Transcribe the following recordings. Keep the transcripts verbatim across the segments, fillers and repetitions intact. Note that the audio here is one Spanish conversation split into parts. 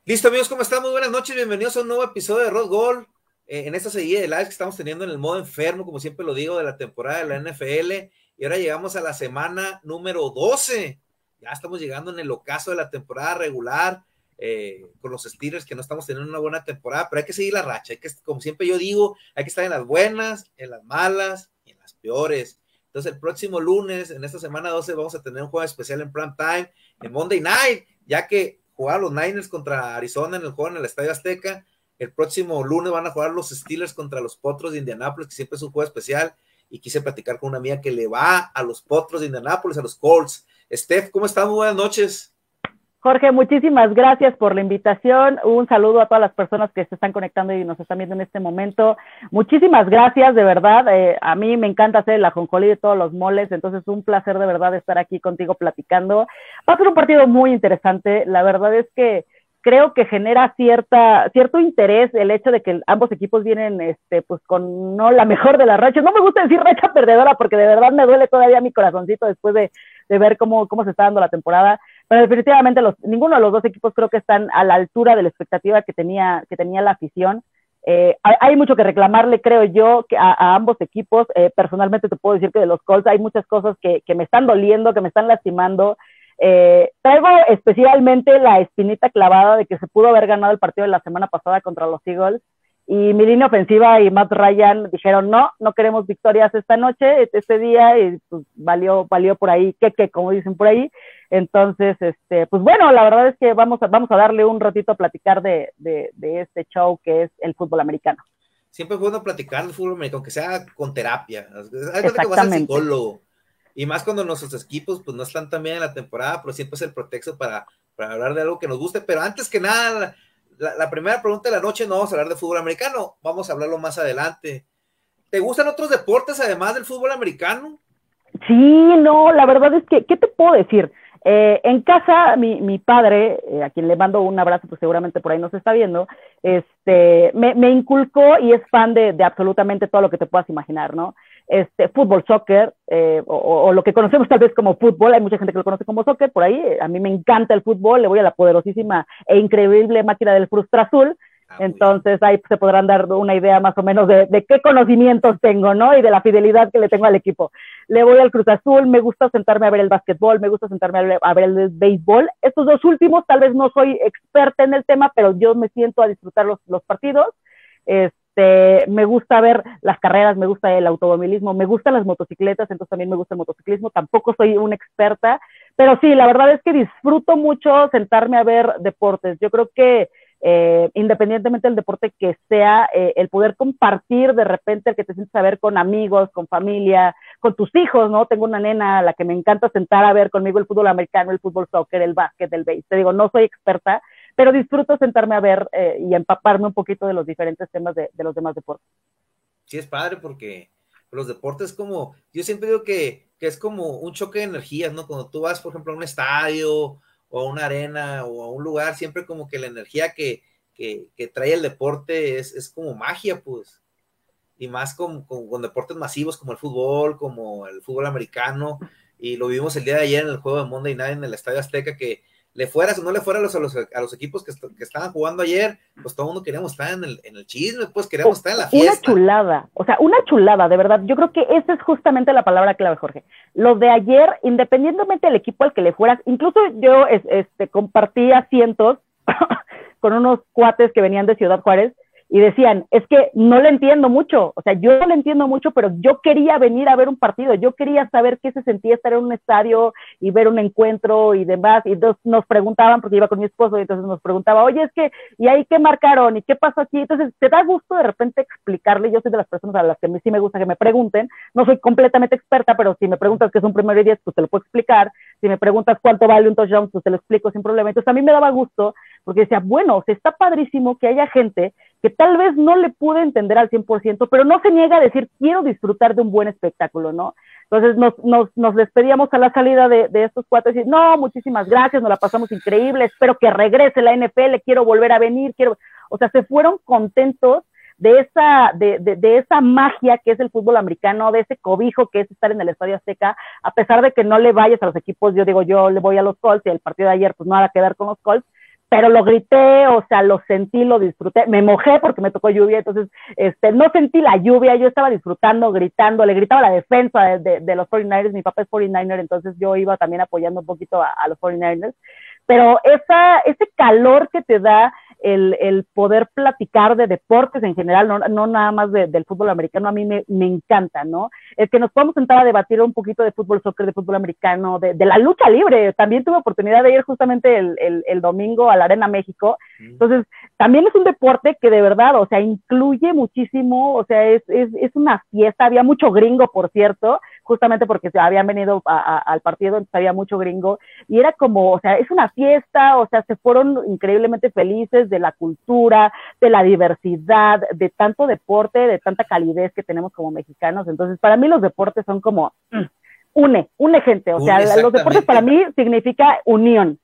Listo, amigos, ¿cómo están? Muy buenas noches, bienvenidos a un nuevo episodio de Rod Gold. Eh, en esta serie de lives que estamos teniendo en el modo enfermo, como siempre lo digo, de la temporada de la N F L. Y ahora llegamos a la semana número doce. Ya estamos llegando en el ocaso de la temporada regular, eh, con los Steelers, que no estamos teniendo una buena temporada, pero hay que seguir la racha. Hay que, como siempre yo digo, hay que estar en las buenas, en las malas y en las peores. Entonces, el próximo lunes, en esta semana doce, vamos a tener un juego especial en prime time, en Monday Night, ya que jugaron los Niners contra Arizona en el juego en el Estadio Azteca. El próximo lunes van a jugar los Steelers contra los Potros de Indianápolis, que siempre es un juego especial, y quise platicar con una amiga que le va a los Potros de Indianápolis, a los Colts. Steph, ¿cómo estás? Muy buenas noches. Jorge, muchísimas gracias por la invitación. Un saludo a todas las personas que se están conectando y nos están viendo en este momento. Muchísimas gracias, de verdad. Eh, a mí me encanta hacer el ajonjolí de todos los moles, entonces un placer de verdad estar aquí contigo platicando. Va a ser un partido muy interesante. La verdad es que creo que genera cierta, cierto interés el hecho de que ambos equipos vienen este, pues con no la mejor de las rachas. No me gusta decir racha perdedora porque de verdad me duele todavía mi corazoncito después de, de ver cómo, cómo se está dando la temporada. Pero definitivamente los, ninguno de los dos equipos creo que están a la altura de la expectativa que tenía, que tenía la afición. Eh, hay, hay mucho que reclamarle, creo yo, que a, a ambos equipos. Eh, personalmente te puedo decir que de los Colts hay muchas cosas que, que me están doliendo, que me están lastimando. Eh, traigo especialmente la espinita clavada de que se pudo haber ganado el partido de la semana pasada contra los Eagles, y mi línea ofensiva y Matt Ryan dijeron no, no queremos victorias esta noche, este día, y pues valió, valió por ahí, que, que como dicen por ahí. Entonces, este, pues bueno, la verdad es que vamos a, vamos a darle un ratito a platicar de, de, de este show que es el fútbol americano. Siempre es bueno platicar del fútbol americano, aunque sea con terapia. Hay que vas al psicólogo. Y más cuando nuestros equipos pues no están tan bien en la temporada, pero siempre es el pretexto para, para hablar de algo que nos guste. Pero antes que nada, la, la primera pregunta de la noche, no vamos a hablar de fútbol americano, vamos a hablarlo más adelante. ¿Te gustan otros deportes además del fútbol americano? Sí, no, la verdad es que, ¿qué te puedo decir? Eh, en casa, mi, mi padre, eh, a quien le mando un abrazo, pues seguramente por ahí nos está viendo, este, me, me inculcó y es fan de, de absolutamente todo lo que te puedas imaginar, ¿no? Este, fútbol, soccer, eh, o, o lo que conocemos tal vez como fútbol, hay mucha gente que lo conoce como soccer por ahí. A mí me encanta el fútbol, le voy a la poderosísima e increíble máquina del Frustra Azul. Ah, entonces ahí se podrán dar una idea más o menos de, de qué conocimientos tengo, ¿no? Y de la fidelidad que le tengo al equipo. Le voy al Cruz Azul, me gusta sentarme a ver el básquetbol, me gusta sentarme a ver, a ver el béisbol. Estos dos últimos, tal vez no soy experta en el tema, pero yo me siento a disfrutar los, los partidos. Este, me gusta ver las carreras, me gusta el automovilismo, me gustan las motocicletas, entonces también me gusta el motociclismo. Tampoco soy una experta, pero sí, la verdad es que disfruto mucho sentarme a ver deportes. Yo creo que Eh, independientemente del deporte que sea, eh, el poder compartir de repente, el que te sientes a ver con amigos, con familia, con tus hijos, ¿no? Tengo una nena a la que me encanta sentar a ver conmigo el fútbol americano, el fútbol soccer, el básquet, el béisbol. Te digo, no soy experta, pero disfruto sentarme a ver eh, y empaparme un poquito de los diferentes temas de, de los demás deportes. Sí, es padre porque los deportes como, yo siempre digo que, que es como un choque de energías, ¿no? Cuando tú vas, por ejemplo, a un estadio o a una arena o a un lugar, siempre como que la energía que, que, que trae el deporte es, es como magia, pues, y más con, con, con deportes masivos como el fútbol, como el fútbol americano, y lo vimos el día de ayer en el juego de Monday Night en el Estadio Azteca, que le fueras o no le fuera a los, a los, a los equipos que, que estaban jugando ayer, pues todo el mundo queríamos estar en el, en el chisme, pues queríamos estar en la fiesta. Una chulada, o sea, una chulada, de verdad. Yo creo que esa es justamente la palabra clave, Jorge. Lo de ayer, independientemente del equipo al que le fueras, incluso yo este, compartí asientos con unos cuates que venían de Ciudad Juárez, y decían, es que no le entiendo mucho, o sea, yo no le entiendo mucho, pero yo quería venir a ver un partido, yo quería saber qué se sentía estar en un estadio y ver un encuentro y demás, y entonces nos preguntaban, porque iba con mi esposo, y entonces nos preguntaba, oye, es que, ¿y ahí qué marcaron? ¿Y qué pasó aquí? Entonces, te da gusto de repente explicarle. Yo soy de las personas a las que sí me gusta que me pregunten, no soy completamente experta, pero si me preguntas qué es un primero y diez, pues te lo puedo explicar, si me preguntas cuánto vale un touchdown, pues te lo explico sin problema. Entonces, a mí me daba gusto, porque decía, bueno, o sea, está padrísimo que haya gente que tal vez no le pude entender al cien por ciento, pero no se niega a decir, quiero disfrutar de un buen espectáculo, ¿no? Entonces nos, nos, nos despedíamos a la salida de, de estos cuatro y decir, no, muchísimas gracias, nos la pasamos increíble, espero que regrese la N F L, quiero volver a venir, quiero, o sea, se fueron contentos de esa, de, de, de esa magia que es el fútbol americano, de ese cobijo que es estar en el Estadio Azteca, a pesar de que no le vayas a los equipos. Yo digo, yo le voy a los Colts, y el partido de ayer pues nada que ver con los Colts, pero lo grité, o sea, lo sentí, lo disfruté, me mojé porque me tocó lluvia, entonces este, no sentí la lluvia, yo estaba disfrutando, gritando, le gritaba la defensa de, de, de los cuarenta y nueve ers, mi papá es cuarenta y nueve er, entonces yo iba también apoyando un poquito a, a los cuarenta y nueve ers, pero esa, ese calor que te da el, el poder platicar de deportes en general, no, no nada más de, del fútbol americano, a mí me, me encanta, ¿no? El que nos podamos sentar a debatir un poquito de fútbol, soccer, de fútbol americano, de, de la lucha libre. También tuve oportunidad de ir justamente el, el, el domingo a la Arena México. Entonces, también es un deporte que de verdad, o sea, incluye muchísimo, o sea, es, es, es una fiesta. Había mucho gringo, por cierto, justamente porque se habían venido a, a, al partido, entonces había mucho gringo, y era como, o sea, es una fiesta, o sea, se fueron increíblemente felices de la cultura, de la diversidad, de tanto deporte, de tanta calidez que tenemos como mexicanos. Entonces, para mí los deportes son como, mm, une, une gente, o sea, los deportes para mí significa unión.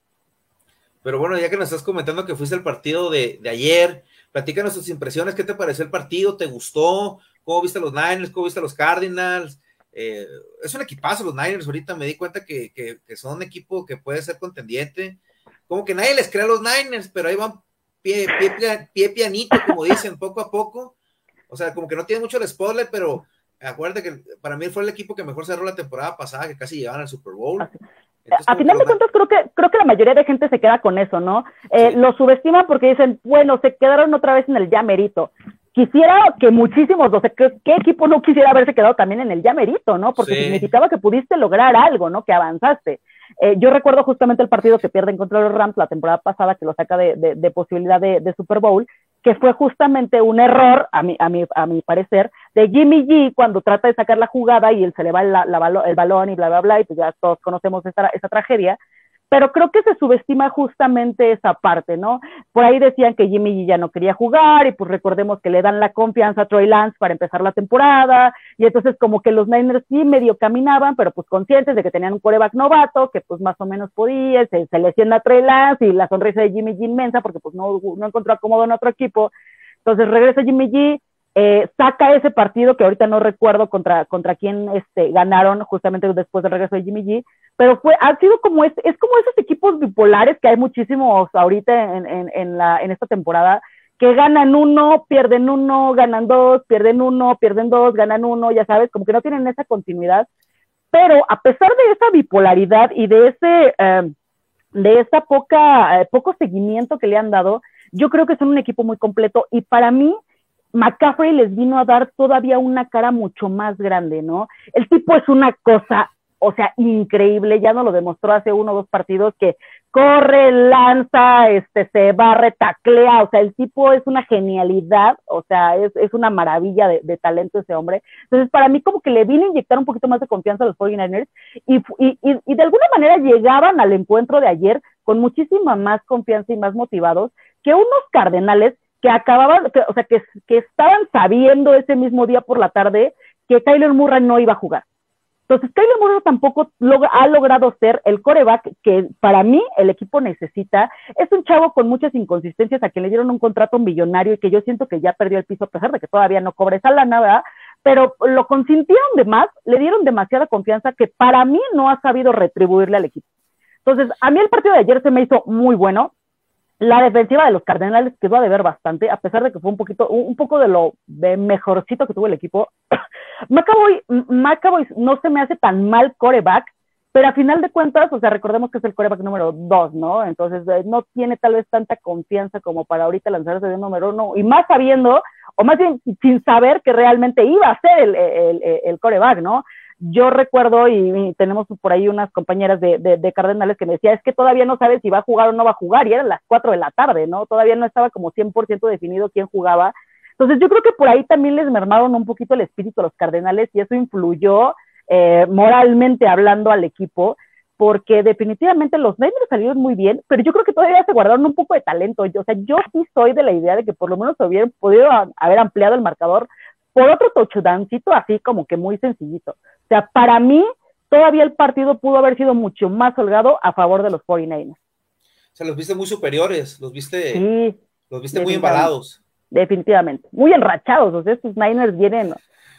Pero bueno, ya que nos estás comentando que fuiste al partido de, de ayer, platícanos tus impresiones, ¿qué te pareció el partido? ¿Te gustó? ¿Cómo viste a los Niners? ¿Cómo viste a los Cardinals? Eh, es un equipazo los Niners, ahorita me di cuenta que, que, que son un equipo que puede ser contendiente, como que nadie les cree a los Niners, pero ahí van pie, pie, pie, pie pianito, como dicen, poco a poco, o sea, como que no tiene mucho el spotlight, pero acuérdate que para mí fue el equipo que mejor cerró la temporada pasada, que casi llegaban al Super Bowl. Entonces, a final de cuentas, creo que, creo que la mayoría de gente se queda con eso, ¿no? Eh, sí. Lo subestiman porque dicen, bueno, se quedaron otra vez en el ya merito. Quisiera que muchísimos, o sea, ¿qué, qué equipo no quisiera haberse quedado también en el ya merito, ¿no? Porque sí. Significaba que pudiste lograr algo, ¿no? Que avanzaste. Eh, yo recuerdo justamente el partido que pierden contra los Rams la temporada pasada, que lo saca de, de, de posibilidad de, de Super Bowl, que fue justamente un error, a mi, a, mi, a mi parecer, de Jimmy G cuando trata de sacar la jugada y él se le va la, la, el balón y bla, bla, bla, y pues ya todos conocemos esa, esa tragedia. Pero creo que se subestima justamente esa parte, ¿no? Por ahí decían que Jimmy G ya no quería jugar, y pues recordemos que le dan la confianza a Trey Lance para empezar la temporada, y entonces como que los Niners sí medio caminaban, pero pues conscientes de que tenían un quarterback novato, que pues más o menos podía, se, se lesiona a Trey Lance, y la sonrisa de Jimmy G inmensa, porque pues no, no encontró acomodo en otro equipo. Entonces regresa Jimmy G, eh, saca ese partido que ahorita no recuerdo contra, contra quién este, ganaron justamente después del regreso de Jimmy G, pero fue, ha sido como, es, es como esos equipos bipolares que hay muchísimos ahorita en, en, en, la, en esta temporada, que ganan uno, pierden uno, ganan dos, pierden uno, pierden dos, ganan uno, ya sabes, como que no tienen esa continuidad, pero a pesar de esa bipolaridad y de ese, eh, de esa poca, eh, poco seguimiento que le han dado, yo creo que son un equipo muy completo, y para mí, McCaffrey les vino a dar todavía una cara mucho más grande, ¿no? El tipo es una cosa, o sea, increíble, ya nos lo demostró hace uno o dos partidos, que corre, lanza, este, se barre, taclea, o sea, el tipo es una genialidad, o sea, es, es una maravilla de, de talento ese hombre. Entonces, para mí como que le vino a inyectar un poquito más de confianza a los cuarenta y nueve ers, y, y, y, y de alguna manera llegaban al encuentro de ayer con muchísima más confianza y más motivados que unos Cardenales que acababan, que, o sea, que, que estaban sabiendo ese mismo día por la tarde que Kyler Murray no iba a jugar. Entonces, Kyler Murray tampoco log ha logrado ser el quarterback que para mí el equipo necesita. Es un chavo con muchas inconsistencias a quien le dieron un contrato millonario y que yo siento que ya perdió el piso, a pesar de que todavía no cobra esa lana, ¿verdad? Pero lo consintieron de más, le dieron demasiada confianza que para mí no ha sabido retribuirle al equipo. Entonces, a mí el partido de ayer se me hizo muy bueno. La defensiva de los Cardenales quedó a deber bastante, a pesar de que fue un poquito, un, un poco de lo de mejorcito que tuvo el equipo. McAvoy, McAvoy no se me hace tan mal quarterback, pero a final de cuentas, o sea, recordemos que es el quarterback número dos, ¿no? Entonces, eh, no tiene tal vez tanta confianza como para ahorita lanzarse de número uno, y más sabiendo, o más bien sin saber que realmente iba a ser el, el, el, el quarterback, ¿no? Yo recuerdo, y, y tenemos por ahí unas compañeras de, de, de Cardenales que me decía, es que todavía no sabes si va a jugar o no va a jugar, y eran las cuatro de la tarde, ¿no? Todavía no estaba como cien por ciento definido quién jugaba. Entonces yo creo que por ahí también les mermaron un poquito el espíritu a los Cardenales, y eso influyó eh, moralmente hablando al equipo, porque definitivamente los Niners salieron muy bien, pero yo creo que todavía se guardaron un poco de talento. Yo, o sea, yo sí soy de la idea de que por lo menos hubieran podido haber ampliado el marcador por otro touchdowncito así como que muy sencillito. O sea, para mí, todavía el partido pudo haber sido mucho más holgado a favor de los cuarenta y nueve ers. O sea, los viste muy superiores, los viste, sí, los viste muy embalados. Definitivamente, muy enrachados, o sea, estos Niners vienen,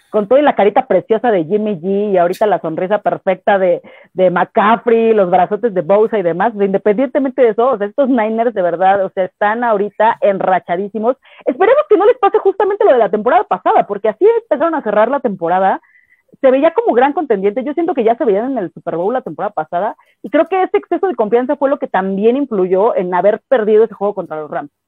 con todo y la carita preciosa de Jimmy G y ahorita la sonrisa perfecta de, de McCaffrey, los brazotes de Bosa y demás, o sea, independientemente de eso, o sea, estos Niners de verdad, o sea, están ahorita enrachadísimos. Esperemos que no les pase justamente lo de la temporada pasada, porque así empezaron a cerrar la temporada, se veía como gran contendiente, yo siento que ya se veían en el Super Bowl la temporada pasada, y creo que ese exceso de confianza fue lo que también influyó en haber perdido ese juego contra los Rams.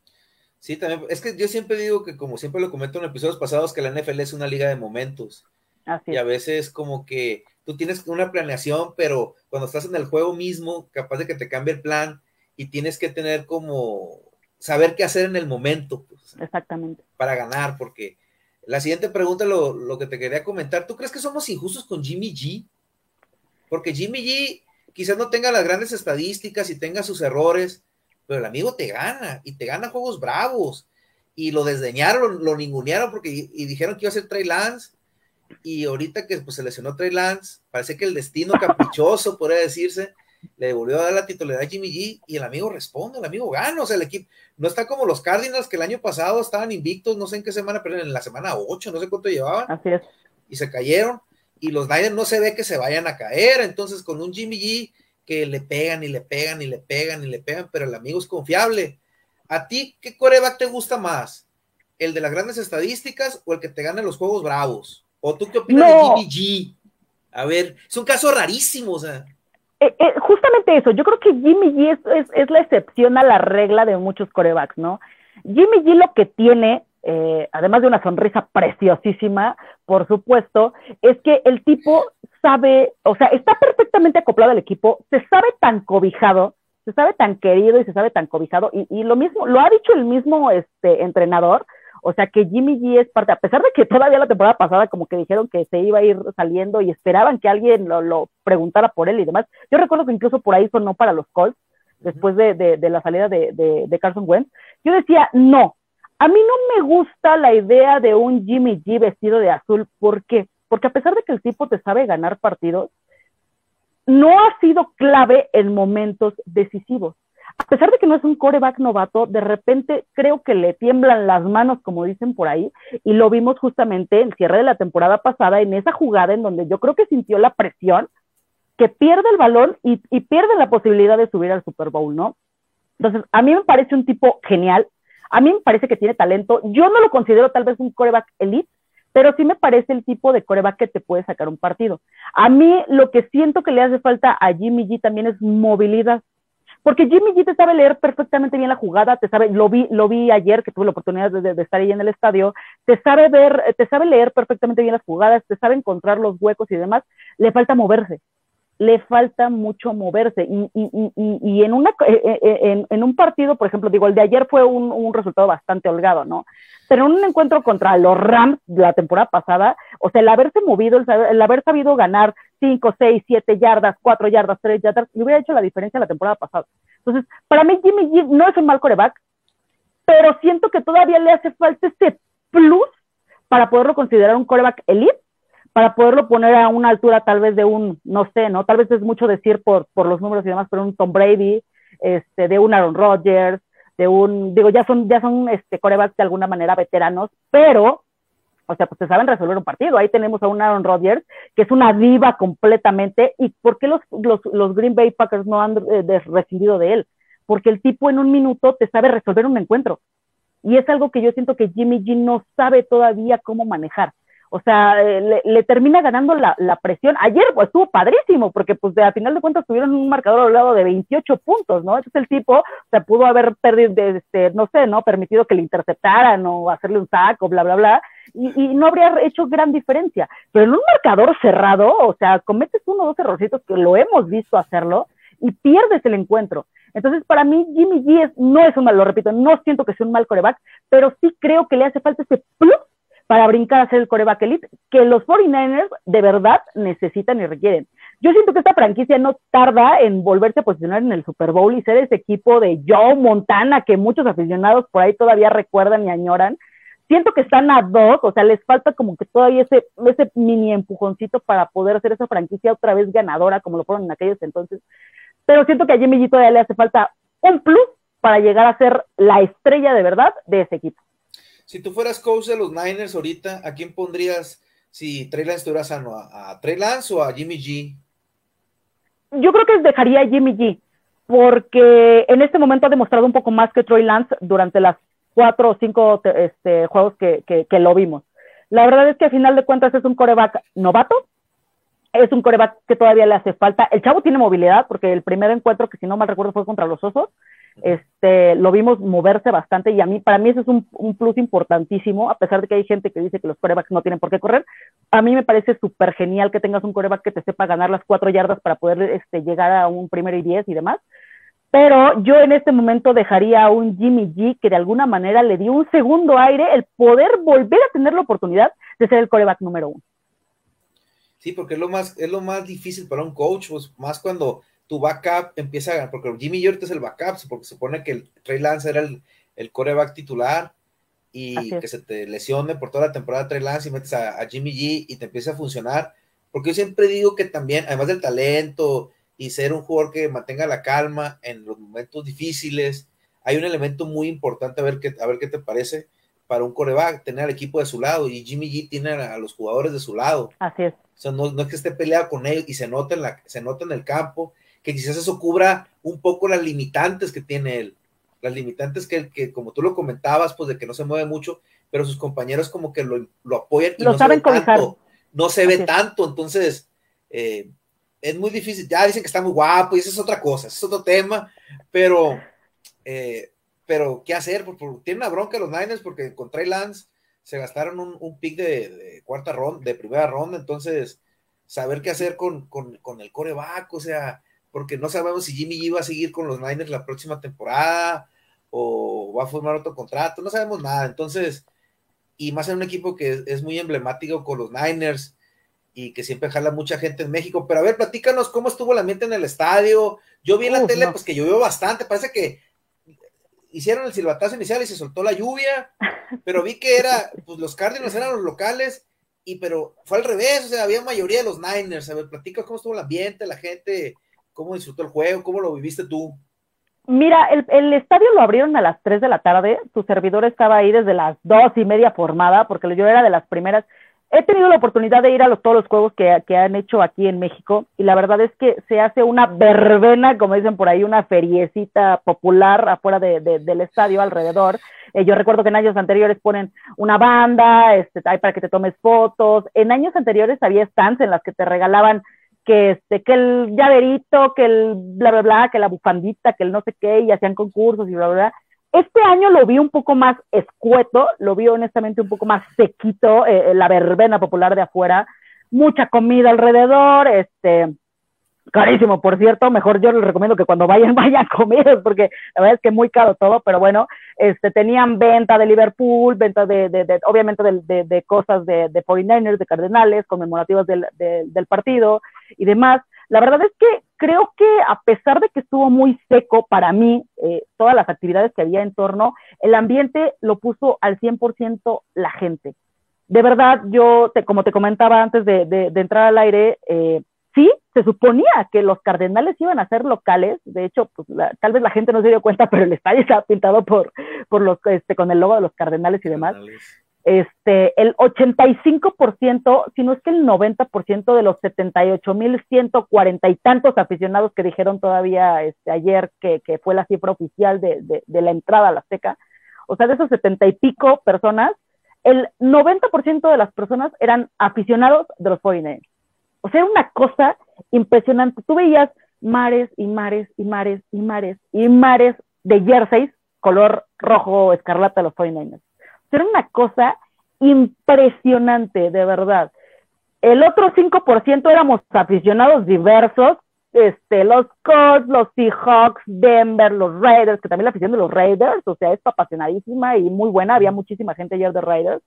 Sí, también, es que yo siempre digo que, como siempre lo comento en episodios pasados, que la N F L es una liga de momentos. Así y a veces como que tú tienes una planeación, pero cuando estás en el juego mismo, capaz de que te cambie el plan y tienes que tener como, saber qué hacer en el momento. Pues, exactamente. Para ganar, porque la siguiente pregunta, lo, lo que te quería comentar, ¿tú crees que somos injustos con Jimmy G? Porque Jimmy G quizás no tenga las grandes estadísticas y tenga sus errores, pero el amigo te gana, y te gana juegos bravos, y lo desdeñaron, lo, lo ningunearon, porque y, y dijeron que iba a ser Trey Lance, y ahorita que pues, se lesionó Trey Lance, parece que el destino caprichoso, podría decirse, le volvió a dar la titularidad a Jimmy G, y el amigo responde, el amigo gana, o sea, el equipo, no está como los Cardinals, que el año pasado estaban invictos, no sé en qué semana, pero en la semana ocho, no sé cuánto llevaban, así es, y se cayeron, y los Niners no se ve que se vayan a caer, entonces con un Jimmy G, que le pegan y le pegan y le pegan y le pegan, pero el amigo es confiable. ¿A ti qué quarterback te gusta más? ¿El de las grandes estadísticas o el que te gana los juegos bravos? ¿O tú qué opinas no. de Jimmy G? A ver, es un caso rarísimo, o sea. Eh, eh, justamente eso, yo creo que Jimmy G es, es, es la excepción a la regla de muchos quarterbacks, ¿no? Jimmy G lo que tiene, eh, además de una sonrisa preciosísima, por supuesto, es que el tipo sabe, o sea, está perfectamente acoplado al equipo, se sabe tan cobijado, se sabe tan querido y se sabe tan cobijado, y, y lo mismo, lo ha dicho el mismo este, entrenador, o sea que Jimmy G es parte, a pesar de que todavía la temporada pasada como que dijeron que se iba a ir saliendo y esperaban que alguien lo, lo preguntara por él y demás, yo recuerdo que incluso por ahí sonó para los Colts, después de, de, de la salida de, de, de Carson Wentz, yo decía, no, a mí no me gusta la idea de un Jimmy G vestido de azul, ¿por qué? Porque a pesar de que el tipo te sabe ganar partidos, no ha sido clave en momentos decisivos. A pesar de que no es un quarterback novato, de repente creo que le tiemblan las manos, como dicen por ahí, y lo vimos justamente en el cierre de la temporada pasada, en esa jugada en donde yo creo que sintió la presión, que pierde el balón y, y pierde la posibilidad de subir al Super Bowl, ¿no? Entonces, a mí me parece un tipo genial, a mí me parece que tiene talento, yo no lo considero tal vez un quarterback elite, pero sí me parece el tipo de quarterback que te puede sacar un partido. A mí lo que siento que le hace falta a Jimmy G también es movilidad, porque Jimmy G te sabe leer perfectamente bien la jugada, te sabe, lo vi, lo vi ayer que tuve la oportunidad de, de, de estar ahí en el estadio, te sabe ver, te sabe leer perfectamente bien las jugadas, te sabe encontrar los huecos y demás, le falta moverse, le falta mucho moverse, y, y, y, y en, una, en, en un partido, por ejemplo, digo, el de ayer fue un, un resultado bastante holgado, ¿no? Pero en un encuentro contra los Rams de la temporada pasada, o sea, el haberse movido, el, saber, el haber sabido ganar cinco, seis, siete yardas, cuatro yardas, tres yardas, le hubiera hecho la diferencia la temporada pasada. Entonces, para mí Jimmy G no es un mal quarterback, pero siento que todavía le hace falta ese plus para poderlo considerar un quarterback elite, para poderlo poner a una altura tal vez de un, no sé, ¿no? Tal vez es mucho decir por, por los números y demás, pero un Tom Brady, este, de un Aaron Rodgers, de un, digo, ya son, ya son este, quarterbacks de alguna manera veteranos, pero, o sea, pues te saben resolver un partido. Ahí tenemos a un Aaron Rodgers, que es una diva completamente. ¿Y por qué los, los, los Green Bay Packers no han eh, rescindido de él? Porque el tipo en un minuto te sabe resolver un encuentro. Y es algo que yo siento que Jimmy G no sabe todavía cómo manejar. O sea, le, le termina ganando la, la presión. Ayer pues, estuvo padrísimo, porque pues de, a final de cuentas tuvieron un marcador al lado de veintiocho puntos, ¿no? Entonces el tipo, o sea, pudo haber perdido, de, este, no sé, ¿no? Permitido que le interceptaran o hacerle un saco, bla, bla, bla, y, y no habría hecho gran diferencia. Pero en un marcador cerrado, o sea, cometes uno o dos errorcitos que lo hemos visto hacerlo y pierdes el encuentro. Entonces, para mí, Jimmy G es, no es un mal, lo repito, no siento que sea un mal quarterback, pero sí creo que le hace falta ese plus para brincar a ser el quarterback elite, que los cuarenta y nueve ers de verdad necesitan y requieren. Yo siento que esta franquicia no tarda en volverse a posicionar en el Super Bowl y ser ese equipo de Joe Montana que muchos aficionados por ahí todavía recuerdan y añoran. Siento que están a dos, o sea, les falta como que todavía ese, ese mini empujoncito para poder hacer esa franquicia otra vez ganadora como lo fueron en aquellos entonces. Pero siento que a Jimmy G todavía le hace falta un plus para llegar a ser la estrella de verdad de ese equipo. Si tú fueras coach de los Niners ahorita, ¿a quién pondrías si Trey Lance estuviera sano, a, a Trey Lance o a Jimmy G? Yo creo que dejaría a Jimmy G, porque en este momento ha demostrado un poco más que Trey Lance durante las cuatro o cinco este, juegos que, que, que lo vimos. La verdad es que a final de cuentas es un quarterback novato, es un quarterback que todavía le hace falta. El chavo tiene movilidad, porque el primer encuentro, que si no mal recuerdo fue contra los Osos, este, lo vimos moverse bastante, y a mí, para mí eso es un, un plus importantísimo, a pesar de que hay gente que dice que los quarterbacks no tienen por qué correr. A mí me parece súper genial que tengas un quarterback que te sepa ganar las cuatro yardas para poder este, llegar a un primero y diez y demás. Pero yo en este momento dejaría a un Jimmy G que de alguna manera le dio un segundo aire, el poder volver a tener la oportunidad de ser el quarterback número uno. Sí, porque es lo más, es lo más difícil para un coach, pues más cuando tu backup empieza a ganar, porque Jimmy G ahorita es el backup, porque se supone que el Trey Lance era el, el quarterback titular, y que se te lesione por toda la temporada Trey Lance y metes a, a Jimmy G y te empieza a funcionar, porque yo siempre digo que también, además del talento y ser un jugador que mantenga la calma en los momentos difíciles, hay un elemento muy importante, a ver qué, a ver qué te parece, para un quarterback, tener al equipo de su lado, y Jimmy G tiene a, a los jugadores de su lado. Así es. O sea, no, no es que esté peleado con ellos, y se nota, en la, se nota en el campo, que quizás eso cubra un poco las limitantes que tiene él, las limitantes que, que como tú lo comentabas, pues de que no se mueve mucho, pero sus compañeros como que lo, lo apoyan y lo no saben se ve cobijar. tanto, no se ve tanto, entonces eh, es muy difícil. Ya dicen que está muy guapo y eso es otra cosa, eso es otro tema, pero eh, pero ¿qué hacer? Porque tiene una bronca los Niners, porque con Trey Lance se gastaron un, un pick de, de cuarta ronda, de primera ronda, entonces saber qué hacer con, con, con el coreback, o sea, porque no sabemos si Jimmy G va a seguir con los Niners la próxima temporada o va a formar otro contrato, no sabemos nada, entonces, y más en un equipo que es, es muy emblemático con los Niners y que siempre jala mucha gente en México. Pero a ver, platícanos cómo estuvo el ambiente en el estadio. Yo vi en la uh, tele, no. pues que llovió bastante, parece que hicieron el silbatazo inicial y se soltó la lluvia, pero vi que era, pues los Cardinals eran los locales, y pero fue al revés, o sea, había mayoría de los Niners. A ver, platica cómo estuvo el ambiente, la gente, cómo disfrutó el juego, cómo lo viviste tú. Mira, el, el estadio lo abrieron a las tres de la tarde, tu servidor estaba ahí desde las dos y media formada, porque yo era de las primeras. He tenido la oportunidad de ir a los, todos los juegos que, que han hecho aquí en México, y la verdad es que se hace una verbena, como dicen por ahí, una feriecita popular afuera de, de, del estadio alrededor. Eh, yo recuerdo que en años anteriores ponen una banda, este, hay para que te tomes fotos. En años anteriores había stands en las que te regalaban que, este, que el llaverito, que el bla, bla, bla, que la bufandita, que el no sé qué, y hacían concursos y bla, bla, bla. Este año lo vi un poco más escueto, lo vi honestamente un poco más sequito, eh, la verbena popular de afuera, mucha comida alrededor, este, carísimo, por cierto, mejor yo les recomiendo que cuando vayan, vayan comidos, porque la verdad es que muy caro todo, pero bueno, este, tenían venta de Liverpool, venta de, de, de obviamente, de, de, de cosas de, de cuarenta y nueve ers, de Cardenales, conmemorativas del, de, del partido y demás. La verdad es que creo que a pesar de que estuvo muy seco para mí, eh, todas las actividades que había en torno, el ambiente lo puso al cien por ciento la gente. De verdad, yo, te, como te comentaba antes de, de, de entrar al aire, eh, sí, se suponía que los Cardenales iban a ser locales. De hecho, pues, la, tal vez la gente no se dio cuenta, pero el estadio estaba pintado por, por los, este, con el logo de los Cardenales y demás. Cardenales. Este, el ochenta y cinco por ciento, si no es que el noventa por ciento de los setenta y ocho mil ciento cuarenta y tantos aficionados que dijeron todavía este, ayer que, que fue la cifra oficial de, de, de la entrada a la Azteca, o sea, de esos setenta y pico personas, el noventa por ciento de las personas eran aficionados de los cuarenta y nueve ers. O sea, era una cosa impresionante. Tú veías mares y mares y mares y mares y mares de jerseys color rojo o escarlata de los cuarenta y nueve ers. Era una cosa impresionante, de verdad. El otro cinco por ciento éramos aficionados diversos, este, los Colts, los Seahawks, Denver, los Raiders, que también la afición de los Raiders, o sea, es apasionadísima y muy buena. Había muchísima gente ayer de Raiders.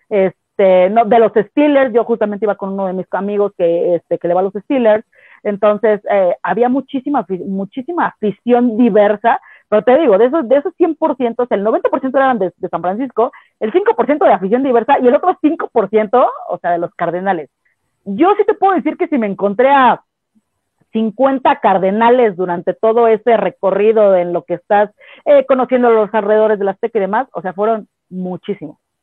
Este, no, de los Steelers, yo justamente iba con uno de mis amigos que, este, que le va a los Steelers. Entonces, eh, había muchísima, muchísima afición diversa. Pero te digo, de esos, de esos cien por ciento, el noventa por ciento eran de, de San Francisco, el cinco por ciento de afición diversa y el otro cinco por ciento, o sea, de los Cardenales. Yo sí te puedo decir que si me encontré a cincuenta Cardenales durante todo ese recorrido en lo que estás eh, conociendo los alrededores de la Azteca y demás, o sea, fueron muchísimos.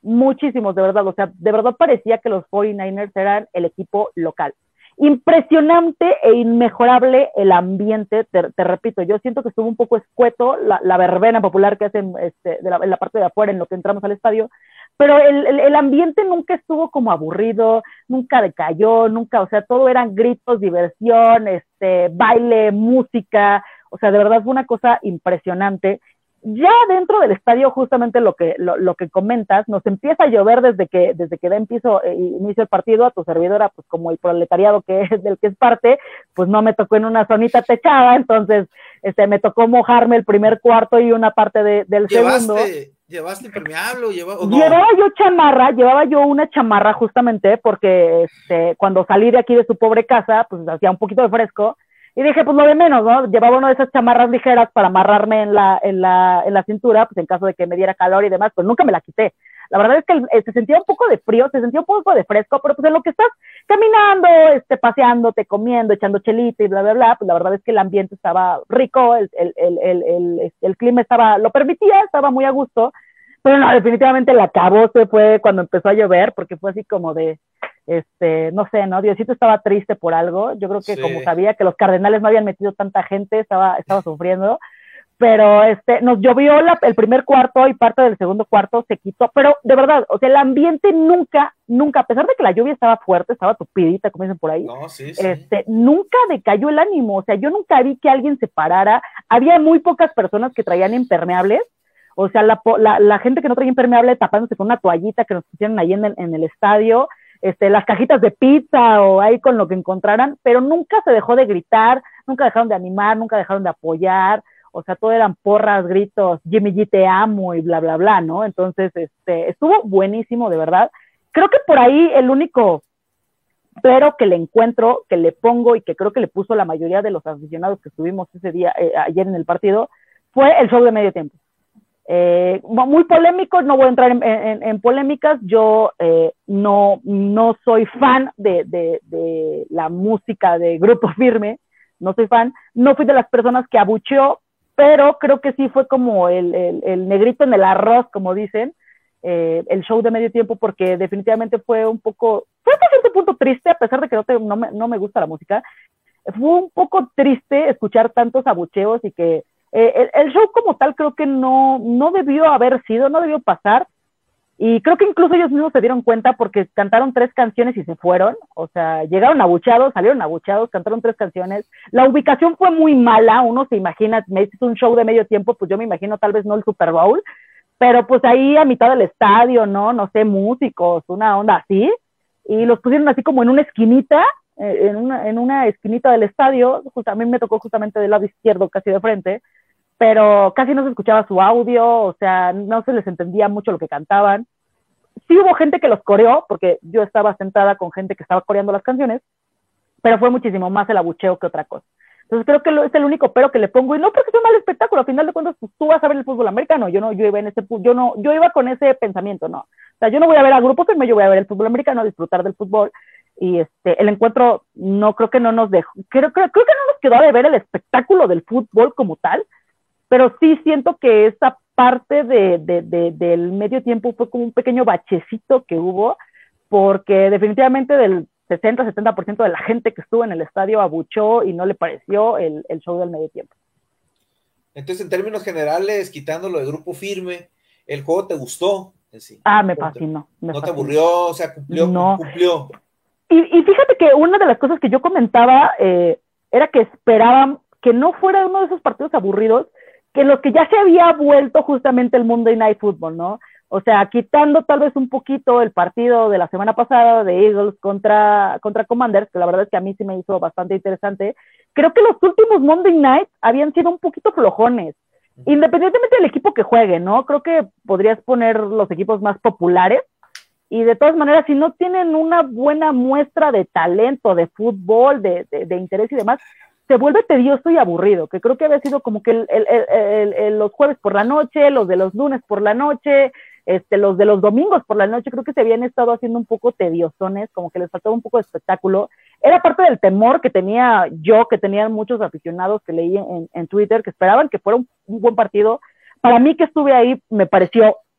muchísimos, de verdad, o sea, de verdad parecía que los cuarenta y nueve ers eran el equipo local. Impresionante e inmejorable el ambiente, te, te repito, yo siento que estuvo un poco escueto la, la verbena popular que hacen este, de la, en la parte de afuera en lo que entramos al estadio, pero el, el, el ambiente nunca estuvo como aburrido, nunca decayó, nunca, o sea, todo eran gritos, diversión, este, baile, música, o sea, de verdad fue una cosa impresionante. Ya dentro del estadio, justamente lo que, lo, lo que comentas, nos empieza a llover desde que, desde que da empiezo, eh, inicio el partido. A tu servidora, pues como el proletariado que es del que es parte, pues no me tocó en una zonita techada, entonces este, me tocó mojarme el primer cuarto y una parte de, del ¿Llevaste, segundo. ¿Llevaste impermeable o, lleva, o no? Llevaba yo chamarra, llevaba yo una chamarra justamente porque este, cuando salí de aquí de su pobre casa, pues hacía un poquito de fresco. Y dije, pues lo de menos, ¿no? Llevaba una de esas chamarras ligeras para amarrarme en la, en la, en la cintura, pues en caso de que me diera calor y demás, pues nunca me la quité. La verdad es que el, se sentía un poco de frío, se sentía un poco de fresco, pero pues en lo que estás caminando, este, paseándote, comiendo, echando chelita y bla, bla, bla, pues la verdad es que el ambiente estaba rico, el, el, el, el, el, el clima estaba, lo permitía, estaba muy a gusto, pero no, definitivamente el acabose fue cuando empezó a llover, porque fue así como de, este, no sé, ¿no? Diosito estaba triste por algo, yo creo que sí. Como sabía que los Cardenales no habían metido tanta gente, estaba, estaba sufriendo, pero este, nos llovió la, el primer cuarto y parte del segundo cuarto se quitó, pero de verdad, o sea, el ambiente nunca, nunca, a pesar de que la lluvia estaba fuerte, estaba tupidita, como dicen por ahí, no, sí, sí. Este, nunca decayó el ánimo, o sea, yo nunca vi que alguien se parara, había muy pocas personas que traían impermeables, o sea, la, la, la gente que no traía impermeable tapándose con una toallita que nos pusieron ahí en el, en el estadio, este, las cajitas de pizza o ahí con lo que encontraran, pero nunca se dejó de gritar, nunca dejaron de animar, nunca dejaron de apoyar, o sea, todo eran porras, gritos, Jimmy G te amo y bla, bla, bla, ¿no? Entonces, este, estuvo buenísimo, de verdad. Creo que por ahí el único pero que le encuentro, que le pongo y que creo que le puso la mayoría de los aficionados que estuvimos ese día, eh, ayer en el partido, fue el show de medio tiempo. Eh, muy polémico, no voy a entrar en, en, en polémicas, yo eh, no, no soy fan de, de, de la música de Grupo Firme, no soy fan, no fui de las personas que abucheó, pero creo que sí fue como el, el, el negrito en el arroz, como dicen, eh, el show de medio tiempo, porque definitivamente fue un poco, fue hasta cierto punto triste, a pesar de que no, te, no, me, no me gusta la música, fue un poco triste escuchar tantos abucheos y que Eh, el, el show como tal creo que no, no debió haber sido, no debió pasar, y creo que incluso ellos mismos se dieron cuenta porque cantaron tres canciones y se fueron, o sea, llegaron abucheados, salieron abucheados, cantaron tres canciones, la ubicación fue muy mala, uno se imagina, me dices un show de medio tiempo, pues yo me imagino tal vez no el Super Bowl, pero pues ahí a mitad del estadio, ¿no? No sé, músicos, una onda así, y los pusieron así como en una esquinita, eh, en, una, en una esquinita del estadio, justo, a mí me tocó justamente del lado izquierdo, casi de frente, pero casi no se escuchaba su audio, o sea, no se les entendía mucho lo que cantaban. Sí hubo gente que los coreó, porque yo estaba sentada con gente que estaba coreando las canciones, pero fue muchísimo más el abucheo que otra cosa. Entonces creo que lo, es el único pero que le pongo, y no porque sea un mal espectáculo, al final de cuentas pues, tú vas a ver el fútbol americano, yo no, yo iba en ese, yo no, yo iba con ese pensamiento, no. O sea, yo no voy a ver a Grupo Firme, yo voy a ver el fútbol americano, a disfrutar del fútbol, y este, el encuentro no creo que no nos dejó, creo, creo, creo que no nos quedó de ver el espectáculo del fútbol como tal, pero sí siento que esa parte de, de, de, del medio tiempo fue como un pequeño bachecito que hubo, porque definitivamente del sesenta a setenta por ciento de la gente que estuvo en el estadio abuchó y no le pareció el, el show del medio tiempo. Entonces, en términos generales, quitándolo de Grupo Firme, ¿el juego te gustó? Sí. Ah, me fascinó. Me ¿No fascinó. te aburrió? O sea, cumplió. No. cumplió. Y, y fíjate que una de las cosas que yo comentaba eh, era que esperaban que no fuera uno de esos partidos aburridos, que los que ya se había vuelto justamente el Monday Night Football, ¿no? O sea, quitando tal vez un poquito el partido de la semana pasada de Eagles contra, contra Commanders, que la verdad es que a mí sí me hizo bastante interesante, creo que los últimos Monday Night habían sido un poquito flojones, independientemente del equipo que juegue, ¿no? Creo que podrías poner los equipos más populares, y de todas maneras, si no tienen una buena muestra de talento, de fútbol, de, de, de interés y demás, se vuelve tedioso y aburrido, que creo que había sido como que el, el, el, el, el, los jueves por la noche, los de los lunes por la noche, este, los de los domingos por la noche, creo que se habían estado haciendo un poco tediosones, como que les faltaba un poco de espectáculo. Era parte del temor que tenía yo, que tenían muchos aficionados que leí en, en Twitter, que esperaban que fuera un, un buen partido. Para mí que estuve ahí, me pareció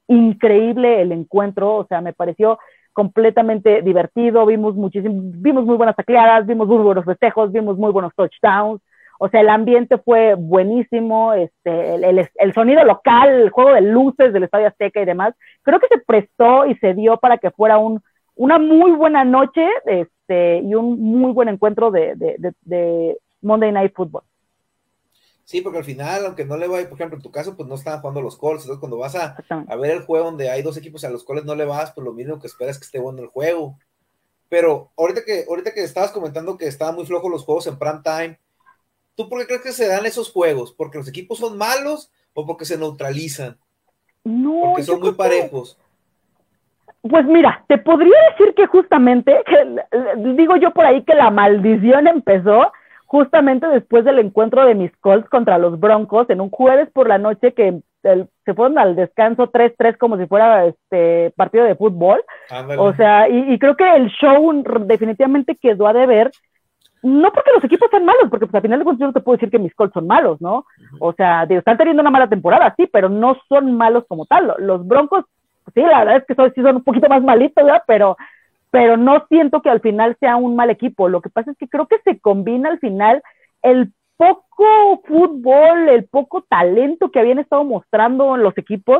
increíble el encuentro, o sea, me pareció completamente divertido, vimos muchísimo, vimos muy buenas tacleadas, vimos muy buenos festejos, vimos muy buenos touchdowns, o sea, el ambiente fue buenísimo, este, el, el, el sonido local, el juego de luces del Estadio Azteca y demás, creo que se prestó y se dio para que fuera un, una muy buena noche este, y un muy buen encuentro de, de, de, de Monday Night Football. Sí, porque al final, aunque no le vaya, por ejemplo, en tu caso, pues no estaban jugando los Colts, entonces cuando vas a, a ver el juego donde hay dos equipos a los cuales no le vas, pues lo mínimo que esperas es que esté bueno el juego. Pero ahorita que, ahorita que estabas comentando que estaban muy flojos los juegos en prime time, ¿tú por qué crees que se dan esos juegos? ¿Porque los equipos son malos o porque se neutralizan? No, porque son muy parejos. Que, pues mira, te podría decir que justamente, que, digo yo por ahí que la maldición empezó justamente después del encuentro de mis Colts contra los Broncos en un jueves por la noche que el, se fueron al descanso tres tres como si fuera este partido de fútbol. Ándale. O sea, y, y creo que el show definitivamente quedó a deber, no porque los equipos sean malos, porque pues al final de cuentas yo no te puedo decir que mis Colts son malos, ¿no? Uh-huh. O sea, digo, están teniendo una mala temporada, sí, pero no son malos como tal. Los Broncos, sí, la verdad es que son, sí son un poquito más malitos, ¿verdad? Pero pero no siento que al final sea un mal equipo. Lo que pasa es que creo que se combina al final el poco fútbol, el poco talento que habían estado mostrando en los equipos.